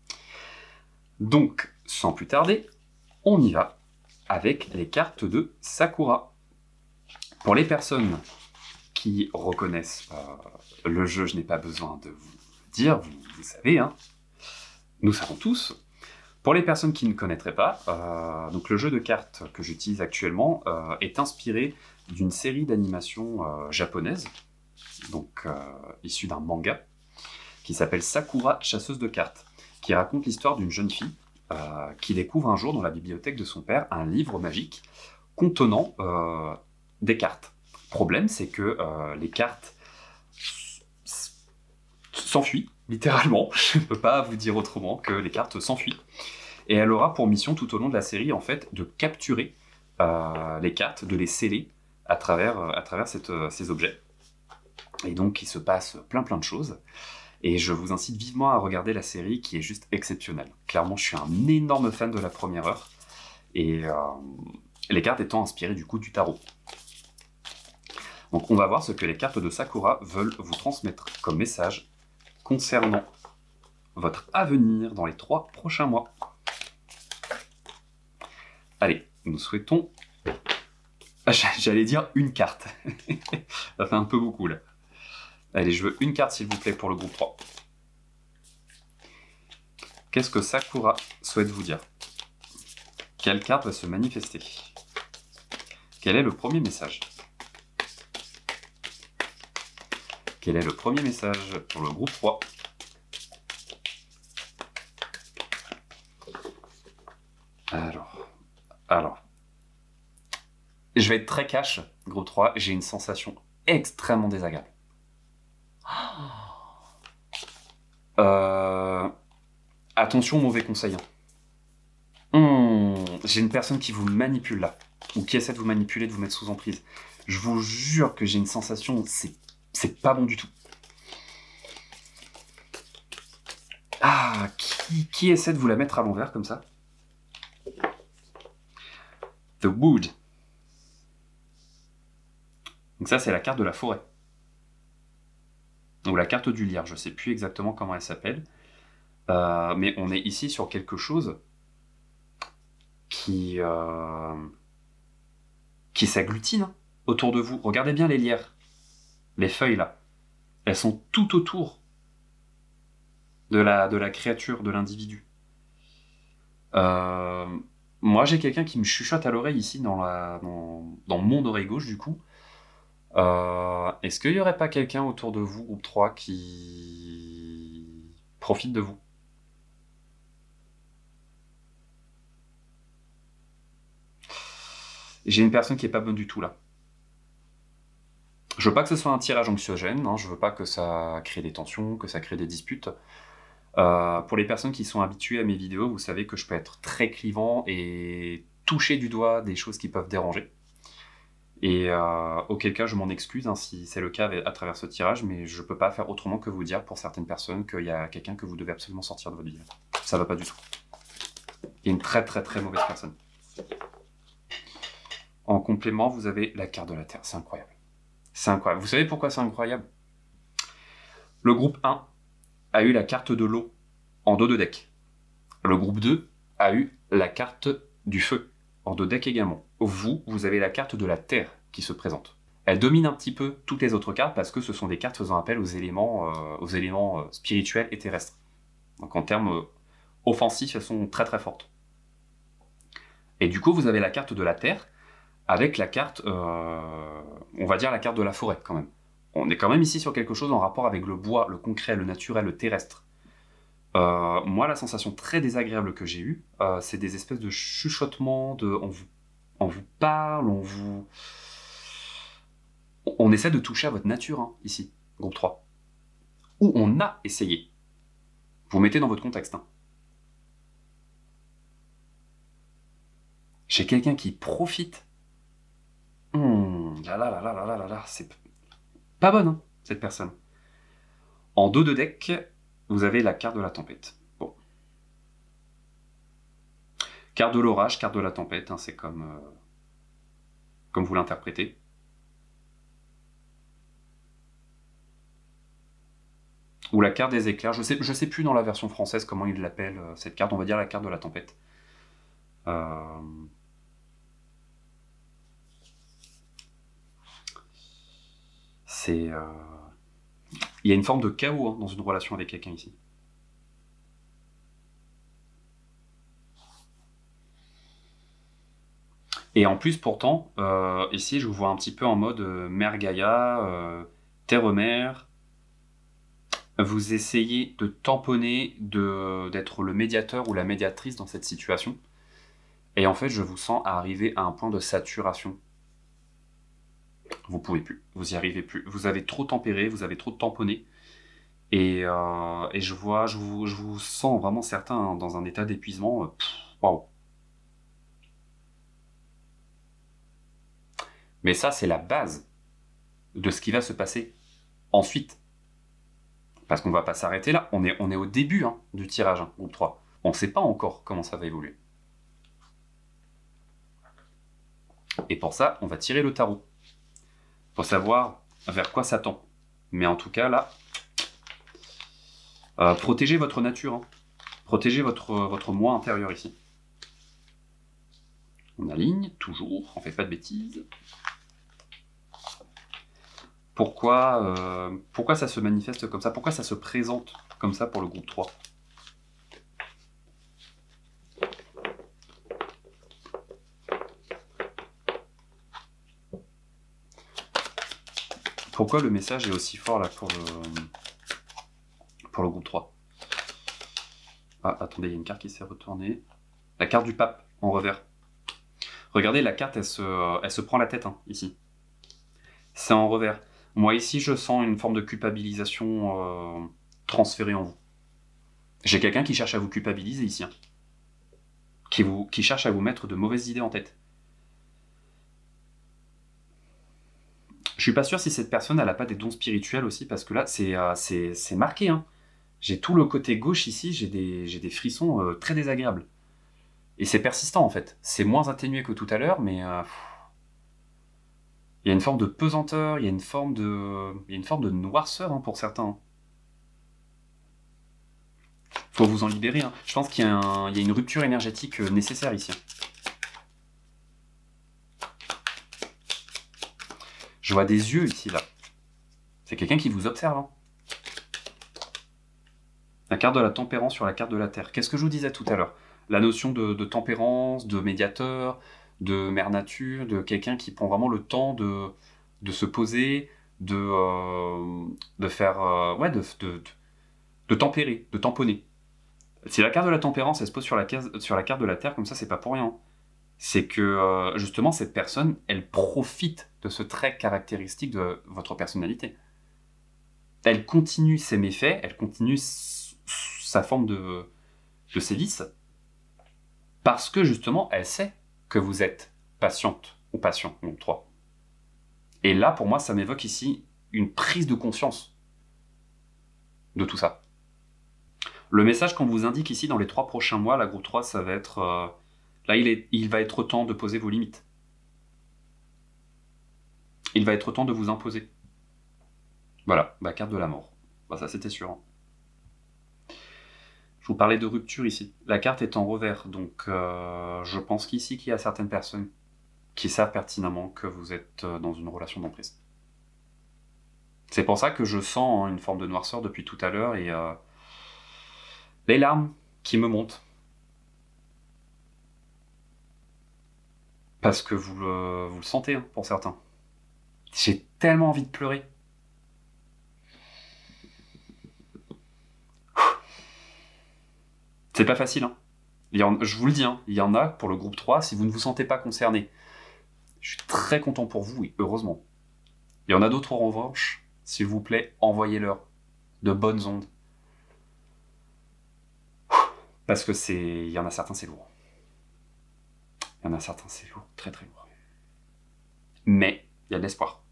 S2: Donc, sans plus tarder, on y va avec les cartes de Sakura. Pour les personnes qui reconnaissent le jeu, je n'ai pas besoin de vous dire, vous savez, hein, nous savons tous. Pour les personnes qui ne connaîtraient pas, donc le jeu de cartes que j'utilise actuellement est inspiré d'une série d'animation japonaise, donc issue d'un manga, qui s'appelle Sakura, chasseuse de cartes, qui raconte l'histoire d'une jeune fille qui découvre un jour dans la bibliothèque de son père un livre magique contenant des cartes. Le problème, c'est que les cartes s'enfuient, littéralement. Je ne peux pas vous dire autrement que les cartes s'enfuient. Et elle aura pour mission tout au long de la série, en fait, de capturer les cartes, de les sceller à travers ces objets. Et donc il se passe plein de choses. Et je vous incite vivement à regarder la série qui est juste exceptionnelle. Clairement, je suis un énorme fan de la première heure. Et les cartes étant inspirées du coup du tarot. Donc on va voir ce que les cartes de Sakura veulent vous transmettre comme message concernant votre avenir dans les 3 prochains mois. Allez, nous souhaitons... J'allais dire une carte. Ça fait un peu beaucoup là. Allez, je veux une carte s'il vous plaît pour le groupe 3. Qu'est-ce que Sakura souhaite vous dire? Quelle carte va se manifester? Quel est le premier message? Quel est le premier message pour le groupe 3? Alors, je vais être très cash, groupe 3, j'ai une sensation extrêmement désagréable. Attention aux mauvais conseils. J'ai une personne qui vous manipule là, ou qui essaie de vous manipuler, de vous mettre sous emprise. Je vous jure que j'ai une sensation, c'est pas bon du tout. Ah, qui essaie de vous la mettre à l'envers comme ça? The Wood. Donc ça, c'est la carte de la forêt. Ou la carte du lierre, je sais plus exactement comment elle s'appelle. Mais on est ici sur quelque chose qui s'agglutine autour de vous. Regardez bien les lierres. Les feuilles là. Elles sont tout autour de la créature, de l'individu. Moi, j'ai quelqu'un qui me chuchote à l'oreille ici dans mon oreille gauche, du coup. Est-ce qu'il n'y aurait pas quelqu'un autour de vous, groupe 3, qui profite de vous? J'ai une personne qui est pas bonne du tout, là. Je veux pas que ce soit un tirage anxiogène, hein, je veux pas que ça crée des tensions, que ça crée des disputes. Pour les personnes qui sont habituées à mes vidéos, vous savez que je peux être très clivant et toucher du doigt des choses qui peuvent déranger. Et auquel cas, je m'en excuse hein, si c'est le cas à travers ce tirage, mais je peux pas faire autrement que vous dire pour certaines personnes qu'il y a quelqu'un que vous devez absolument sortir de votre vie. Ça va pas du tout. Il y a une très très très mauvaise personne. En complément, vous avez la carte de la Terre. C'est incroyable. C'est incroyable. Vous savez pourquoi c'est incroyable? Le groupe 1 a eu la carte de l'eau en dos de deck. Le groupe 2 a eu la carte du feu en dos de deck également. Vous avez la carte de la Terre qui se présente. Elle domine un petit peu toutes les autres cartes parce que ce sont des cartes faisant appel aux éléments spirituels et terrestres. Donc en termes offensifs, elles sont très très fortes. Et du coup, vous avez la carte de la Terre avec la carte, on va dire la carte de la forêt quand même. On est quand même ici sur quelque chose en rapport avec le bois, le concret, le naturel, le terrestre. Moi, la sensation très désagréable que j'ai eue, c'est des espèces de chuchotements, on vous parle, on essaie de toucher à votre nature, hein, ici, groupe 3. Ou on a essayé. Vous mettez dans votre contexte. Hein. J'ai quelqu'un qui profite. C'est pas bonne, hein, cette personne. En dos de deck, vous avez la carte de la tempête. Bon. Carte de l'orage, carte de la tempête, hein, c'est comme vous l'interprétez. Ou la carte des éclairs, je sais plus dans la version française comment ils l'appellent, cette carte, on va dire la carte de la tempête. Il y a une forme de chaos hein, dans une relation avec quelqu'un ici. Et en plus, pourtant, ici, je vous vois un petit peu en mode mère Gaïa, terre-mère. Vous essayez de tamponner, d'être le médiateur ou la médiatrice dans cette situation. Et en fait, je vous sens arriver à un point de saturation. Vous pouvez plus, vous y arrivez plus. Vous avez trop tempéré, vous avez trop tamponné. Et je vous sens vraiment certains hein, dans un état d'épuisement. Waouh. Mais ça, c'est la base de ce qui va se passer ensuite. Parce qu'on va pas s'arrêter là, on est au début du tirage, groupe 3. On ne sait pas encore comment ça va évoluer. Et pour ça, on va tirer le tarot. Pour savoir vers quoi ça tend. Mais en tout cas, là, protégez votre nature. Protégez votre moi intérieur ici. On aligne, toujours, on fait pas de bêtises. Pourquoi ça se manifeste comme ça? Pourquoi ça se présente comme ça pour le groupe 3? Pourquoi le message est aussi fort là pour le groupe 3? Ah, attendez, il y a une carte qui s'est retournée. La carte du pape, en revers. Regardez, la carte, elle se prend la tête, ici. C'est en revers. Moi, ici, je sens une forme de culpabilisation transférée en vous. J'ai quelqu'un qui cherche à vous culpabiliser ici. Qui cherche à vous mettre de mauvaises idées en tête. Je suis pas sûr si cette personne, elle a pas des dons spirituels aussi, parce que là, c'est marqué. J'ai tout le côté gauche ici, j'ai des frissons très désagréables. Et c'est persistant, en fait. C'est moins atténué que tout à l'heure, mais... il y a une forme de pesanteur, il y a une forme de noirceur pour certains. Faut vous en libérer. Je pense qu'il y a une rupture énergétique nécessaire ici. Je vois des yeux ici, là. C'est quelqu'un qui vous observe. La carte de la tempérance sur la carte de la terre. Qu'est-ce que je vous disais tout à l'heure? La notion de tempérance, de médiateur, de mère nature, de quelqu'un qui prend vraiment le temps de se poser, de faire... de tempérer, de tamponner. Si la carte de la tempérance, elle se pose sur la carte de la terre, comme ça, c'est pas pour rien. C'est que, justement, cette personne, elle profite de ce trait caractéristique de votre personnalité. Elle continue ses méfaits, elle continue sa forme de sévice, parce que, justement, elle sait que vous êtes patiente ou patient, donc 3. Et là, pour moi, ça m'évoque ici une prise de conscience de tout ça. Le message qu'on vous indique ici dans les 3 prochains mois, la groupe 3, ça va être... là, il va être temps de poser vos limites. Il va être temps de vous imposer. Voilà, la carte de la mort. Ça, c'était sûr. Je vous parlais de rupture ici. La carte est en revers, donc je pense qu'ici, qu'il y a certaines personnes qui savent pertinemment que vous êtes dans une relation d'emprise. C'est pour ça que je sens une forme de noirceur depuis tout à l'heure et les larmes qui me montent. Parce que vous le sentez, pour certains. J'ai tellement envie de pleurer. C'est pas facile, je vous le dis, il y en a pour le groupe 3, si vous ne vous sentez pas concerné. Je suis très content pour vous, et heureusement. Il y en a d'autres en revanche, s'il vous plaît, envoyez-leur de bonnes ondes. Parce que il y en a certains, c'est lourd. Il y en a certains, c'est lourd, très très lourd. Mais il y a de l'espoir.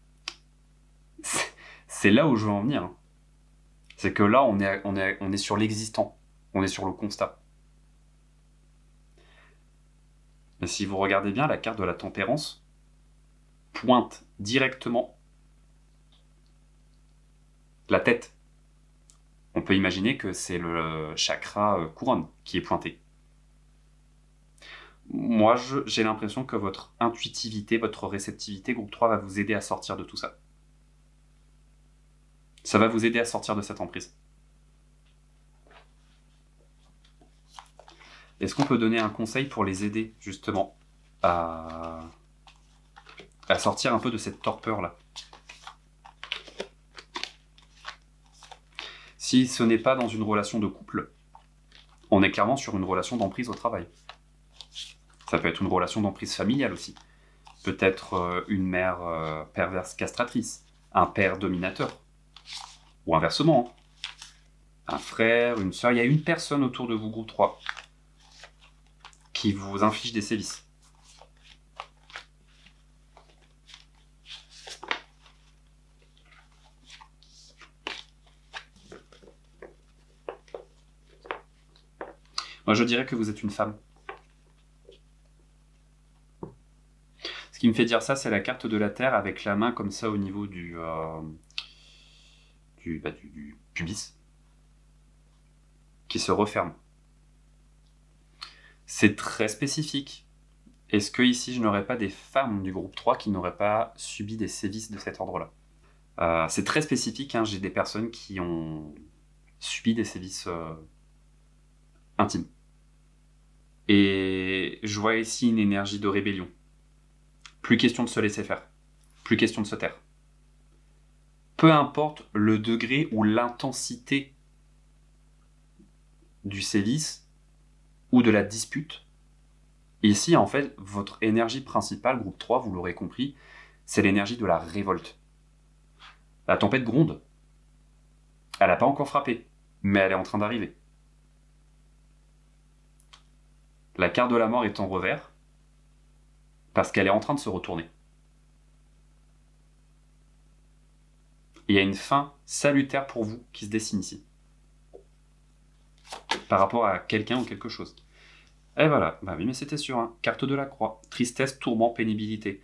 S2: C'est là où je veux en venir. C'est que là, on est sur l'existant. On est sur le constat. Mais si vous regardez bien, la carte de la tempérance pointe directement la tête. On peut imaginer que c'est le chakra couronne qui est pointé. Moi, j'ai l'impression que votre intuitivité, votre réceptivité, groupe 3, va vous aider à sortir de tout ça. Ça va vous aider à sortir de cette emprise. Est-ce qu'on peut donner un conseil pour les aider, justement, à sortir un peu de cette torpeur-là? Si ce n'est pas dans une relation de couple, on est clairement sur une relation d'emprise au travail. Ça peut être une relation d'emprise familiale aussi. Peut-être une mère perverse castratrice, un père dominateur. Ou inversement, un frère, une sœur. Il y a une personne autour de vous, groupe 3, qui vous inflige des sévices. Moi, je dirais que vous êtes une femme. Ce qui me fait dire ça, c'est la carte de la Terre avec la main comme ça au niveau du pubis qui se referme. C'est très spécifique. Est-ce que ici, je n'aurais pas des femmes du groupe 3 qui n'auraient pas subi des sévices de cet ordre-là? C'est très spécifique, hein. J'ai des personnes qui ont subi des sévices intimes. Et je vois ici une énergie de rébellion. Plus question de se laisser faire. Plus question de se taire. Peu importe le degré ou l'intensité du sévice ou de la dispute. Ici, en fait, votre énergie principale, groupe 3, vous l'aurez compris, c'est l'énergie de la révolte. La tempête gronde. Elle n'a pas encore frappé, mais elle est en train d'arriver. La carte de la mort est en revers, parce qu'elle est en train de se retourner. Il y a une fin salutaire pour vous qui se dessine ici. Par rapport à quelqu'un ou quelque chose. Et voilà, bah oui, mais c'était sûr, hein. Carte de la croix, tristesse, tourment, pénibilité.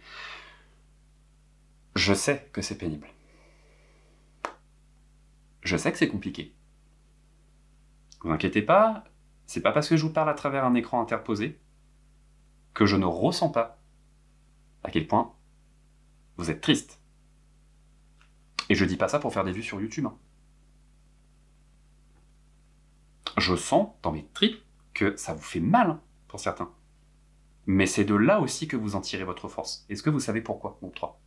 S2: Je sais que c'est pénible. Je sais que c'est compliqué. Ne vous inquiétez pas, c'est pas parce que je vous parle à travers un écran interposé que je ne ressens pas à quel point vous êtes triste. Et je dis pas ça pour faire des vues sur YouTube, hein. Je sens dans mes tripes que ça vous fait mal, hein, pour certains. Mais c'est de là aussi que vous en tirez votre force. Est-ce que vous savez pourquoi, groupe 3?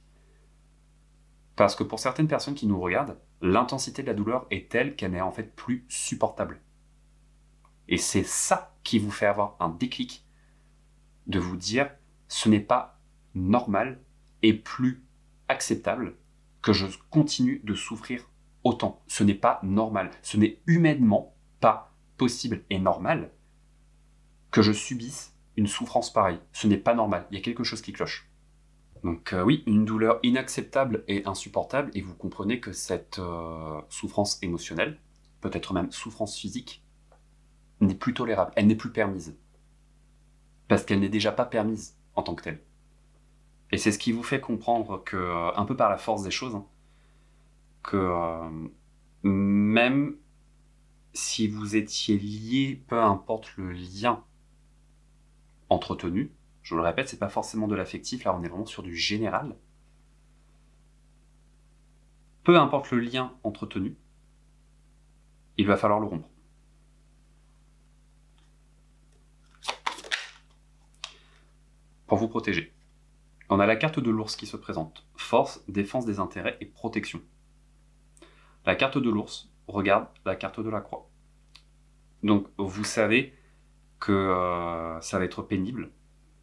S2: Parce que pour certaines personnes qui nous regardent, l'intensité de la douleur est telle qu'elle n'est en fait plus supportable. Et c'est ça qui vous fait avoir un déclic de vous dire ce n'est pas normal et plus acceptable que je continue de souffrir autant. Ce n'est pas normal. Ce n'est humainement pas possible et normal que je subisse une souffrance pareille. Ce n'est pas normal. Il y a quelque chose qui cloche. Donc oui, une douleur inacceptable et insupportable, et vous comprenez que cette souffrance émotionnelle, peut-être même souffrance physique, n'est plus tolérable, elle n'est plus permise. Parce qu'elle n'est déjà pas permise en tant que telle. Et c'est ce qui vous fait comprendre que, un peu par la force des choses, hein, que même si vous étiez lié, peu importe le lien entretenu, je le répète, c'est pas forcément de l'affectif, là on est vraiment sur du général. Peu importe le lien entretenu, il va falloir le rompre. Pour vous protéger. On a la carte de l'ours qui se présente. Force, défense des intérêts et protection. La carte de l'ours regarde la carte de la croix. Donc vous savez que ça va être pénible.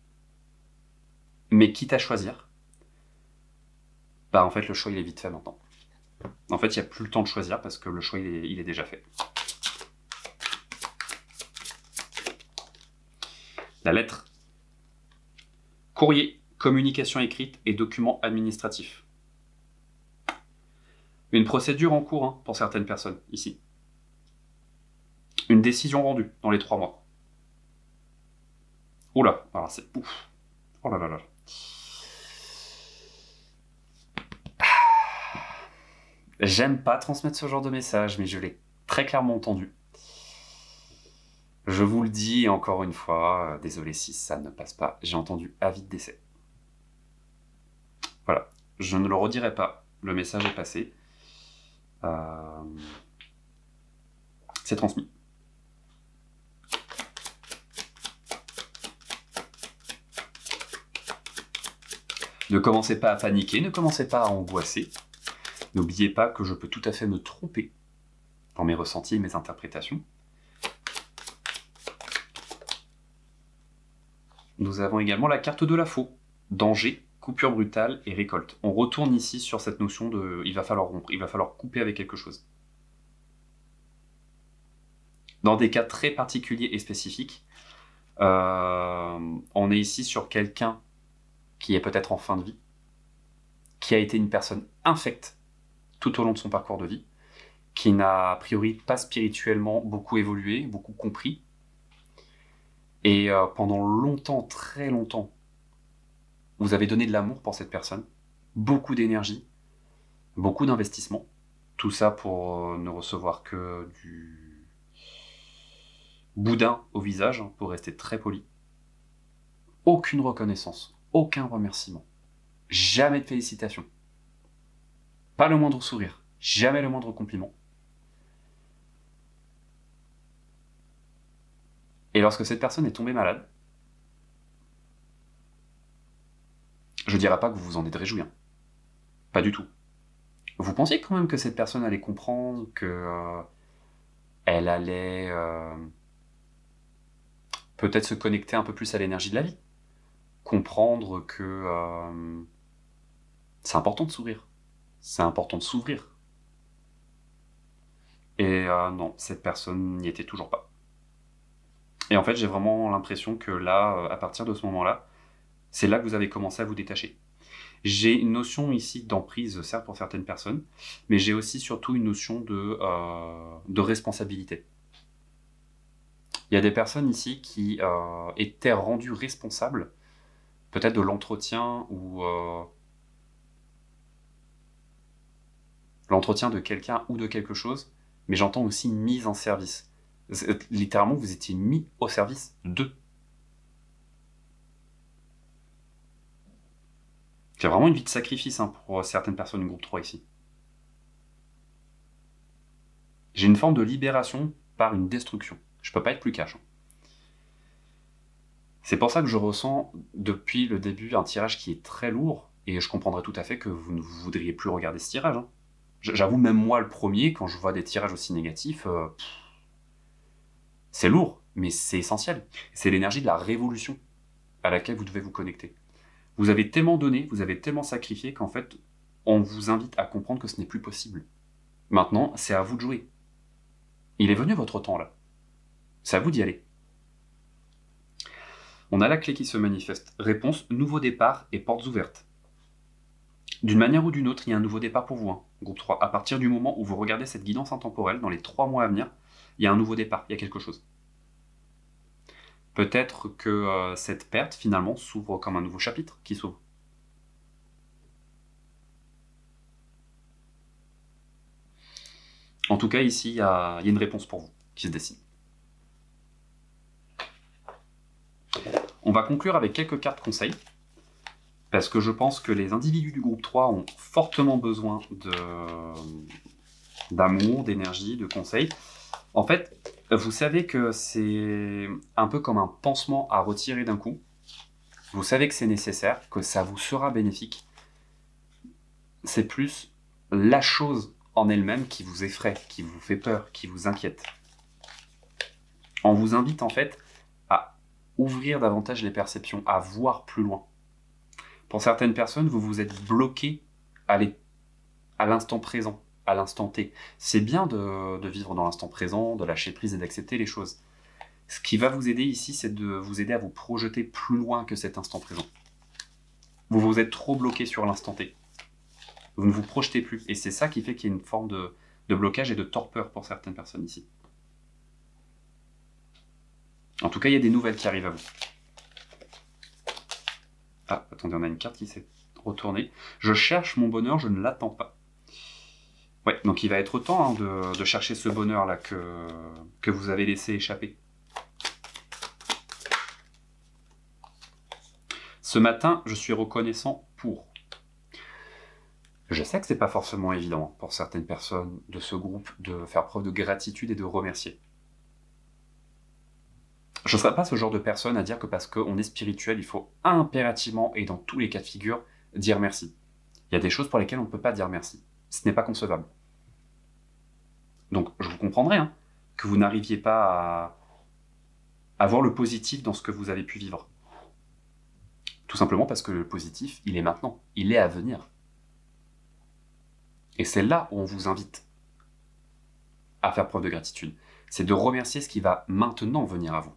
S2: Mais quitte à choisir, bah en fait le choix il est vite fait maintenant. En fait il n'y a plus le temps de choisir parce que le choix il est déjà fait. La lettre. Courrier, communication écrite et documents administratifs. Une procédure en cours, hein, pour certaines personnes, ici. Une décision rendue dans les 3 mois. Oula, alors c'est ouf. Oh là là là. J'aime pas transmettre ce genre de message, mais je l'ai très clairement entendu. Je vous le dis encore une fois, désolé si ça ne passe pas, j'ai entendu avis de décès. Voilà, je ne le redirai pas, le message est passé. C'est transmis. Ne commencez pas à paniquer, ne commencez pas à angoisser. N'oubliez pas que je peux tout à fait me tromper dans mes ressentis et mes interprétations. Nous avons également la carte de la faux. Danger, coupure brutale et récolte. On retourne ici sur cette notion de il va falloir rompre, il va falloir couper avec quelque chose. Dans des cas très particuliers et spécifiques, on est ici sur quelqu'un qui est peut-être en fin de vie, qui a été une personne infecte tout au long de son parcours de vie, qui n'a a priori pas spirituellement beaucoup évolué, beaucoup compris, Et pendant longtemps, très longtemps, vous avez donné de l'amour pour cette personne, beaucoup d'énergie, beaucoup d'investissement. Tout ça pour ne recevoir que du boudin au visage, hein, pour rester très poli. Aucune reconnaissance, aucun remerciement, jamais de félicitations, pas le moindre sourire, jamais le moindre compliment. Et lorsque cette personne est tombée malade, je ne dirais pas que vous vous en êtes réjoui, hein. Pas du tout. Vous pensiez quand même que cette personne allait comprendre, que elle allait peut-être se connecter un peu plus à l'énergie de la vie, comprendre que c'est important de sourire, c'est important de s'ouvrir. Et non, cette personne n'y était toujours pas. Et en fait, j'ai vraiment l'impression que là, à partir de ce moment-là, c'est là que vous avez commencé à vous détacher. J'ai une notion ici d'emprise, certes pour certaines personnes, mais j'ai aussi surtout une notion de responsabilité. Il y a des personnes ici qui étaient rendues responsables, peut-être de l'entretien ou l'entretien de quelqu'un ou de quelque chose, mais j'entends aussi mise en service. Littéralement, vous étiez mis au service d'eux. C'est vraiment une vie de sacrifice, hein, pour certaines personnes du groupe 3 ici. J'ai une forme de libération par une destruction. Je peux pas être plus cash, hein. C'est pour ça que je ressens depuis le début un tirage qui est très lourd, et je comprendrais tout à fait que vous ne voudriez plus regarder ce tirage, hein. J'avoue, même moi le premier, quand je vois des tirages aussi négatifs, c'est lourd, mais c'est essentiel. C'est l'énergie de la révolution à laquelle vous devez vous connecter. Vous avez tellement donné, vous avez tellement sacrifié qu'en fait, on vous invite à comprendre que ce n'est plus possible. Maintenant, c'est à vous de jouer. Il est venu votre temps là. C'est à vous d'y aller. On a la clé qui se manifeste. Réponse, nouveau départ et portes ouvertes. D'une manière ou d'une autre, il y a un nouveau départ pour vous, hein, groupe 3. À partir du moment où vous regardez cette guidance intemporelle, dans les 3 mois à venir, il y a un nouveau départ, il y a quelque chose. Peut-être que cette perte, finalement, s'ouvre comme un nouveau chapitre qui s'ouvre. En tout cas, ici, il y a une réponse pour vous qui se dessine. On va conclure avec quelques cartes conseils, parce que je pense que les individus du groupe 3 ont fortement besoin d'amour, d'énergie, de conseils. En fait, vous savez que c'est un peu comme un pansement à retirer d'un coup. Vous savez que c'est nécessaire, que ça vous sera bénéfique. C'est plus la chose en elle-même qui vous effraie, qui vous fait peur, qui vous inquiète. On vous invite en fait à ouvrir davantage les perceptions, à voir plus loin. Pour certaines personnes, vous vous êtes bloqué à l'instant présent, à l'instant T. C'est bien de vivre dans l'instant présent, de lâcher prise et d'accepter les choses. Ce qui va vous aider ici, c'est de vous aider à vous projeter plus loin que cet instant présent. Vous vous êtes trop bloqué sur l'instant T. Vous ne vous projetez plus. Et c'est ça qui fait qu'il y a une forme de blocage et de torpeur pour certaines personnes ici. En tout cas, il y a des nouvelles qui arrivent à vous. Ah, attendez, on a une carte qui s'est retournée. Je cherche mon bonheur, je ne l'attends pas. Ouais, donc il va être temps, hein, de chercher ce bonheur-là que vous avez laissé échapper. Ce matin, je suis reconnaissant pour. Je sais que c'est pas forcément évident pour certaines personnes de ce groupe de faire preuve de gratitude et de remercier. Je ne serais pas ce genre de personne à dire que parce qu'on est spirituel, il faut impérativement, et dans tous les cas de figure, dire merci. Il y a des choses pour lesquelles on ne peut pas dire merci. Ce n'est pas concevable. Donc, je vous comprendrai, hein, que vous n'arriviez pas à voir le positif dans ce que vous avez pu vivre. Tout simplement parce que le positif, il est maintenant, il est à venir. Et c'est là où on vous invite à faire preuve de gratitude. C'est de remercier ce qui va maintenant venir à vous.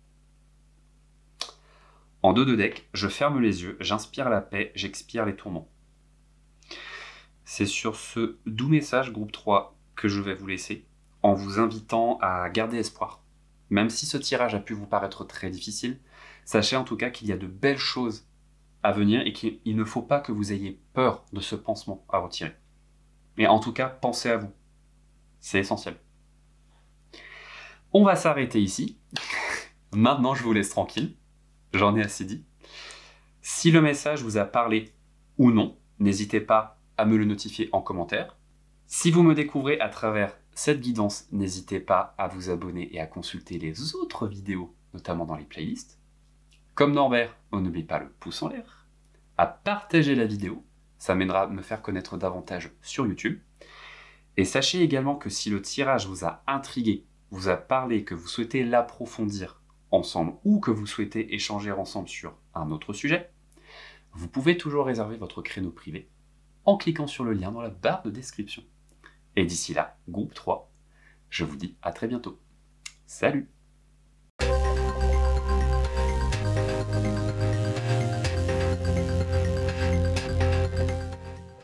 S2: En 2 de deck, je ferme les yeux, j'inspire la paix, j'expire les tourments. C'est sur ce doux message, groupe 3, que je vais vous laisser, en vous invitant à garder espoir. Même si ce tirage a pu vous paraître très difficile, sachez en tout cas qu'il y a de belles choses à venir et qu'il ne faut pas que vous ayez peur de ce pansement à retirer. Mais en tout cas, pensez à vous. C'est essentiel. On va s'arrêter ici. Maintenant, je vous laisse tranquille. J'en ai assez dit. Si le message vous a parlé ou non, n'hésitez pas à me le notifier en commentaire. Si vous me découvrez à travers cette guidance, n'hésitez pas à vous abonner et à consulter les autres vidéos, notamment dans les playlists. Comme Norbert, on n'oublie pas le pouce en l'air, à partager la vidéo, ça m'aidera à me faire connaître davantage sur YouTube. Et sachez également que si le tirage vous a intrigué, vous a parlé, que vous souhaitez l'approfondir ensemble ou que vous souhaitez échanger ensemble sur un autre sujet, vous pouvez toujours réserver votre créneau privé en cliquant sur le lien dans la barre de description. Et d'ici là, groupe 3, je vous dis à très bientôt. Salut!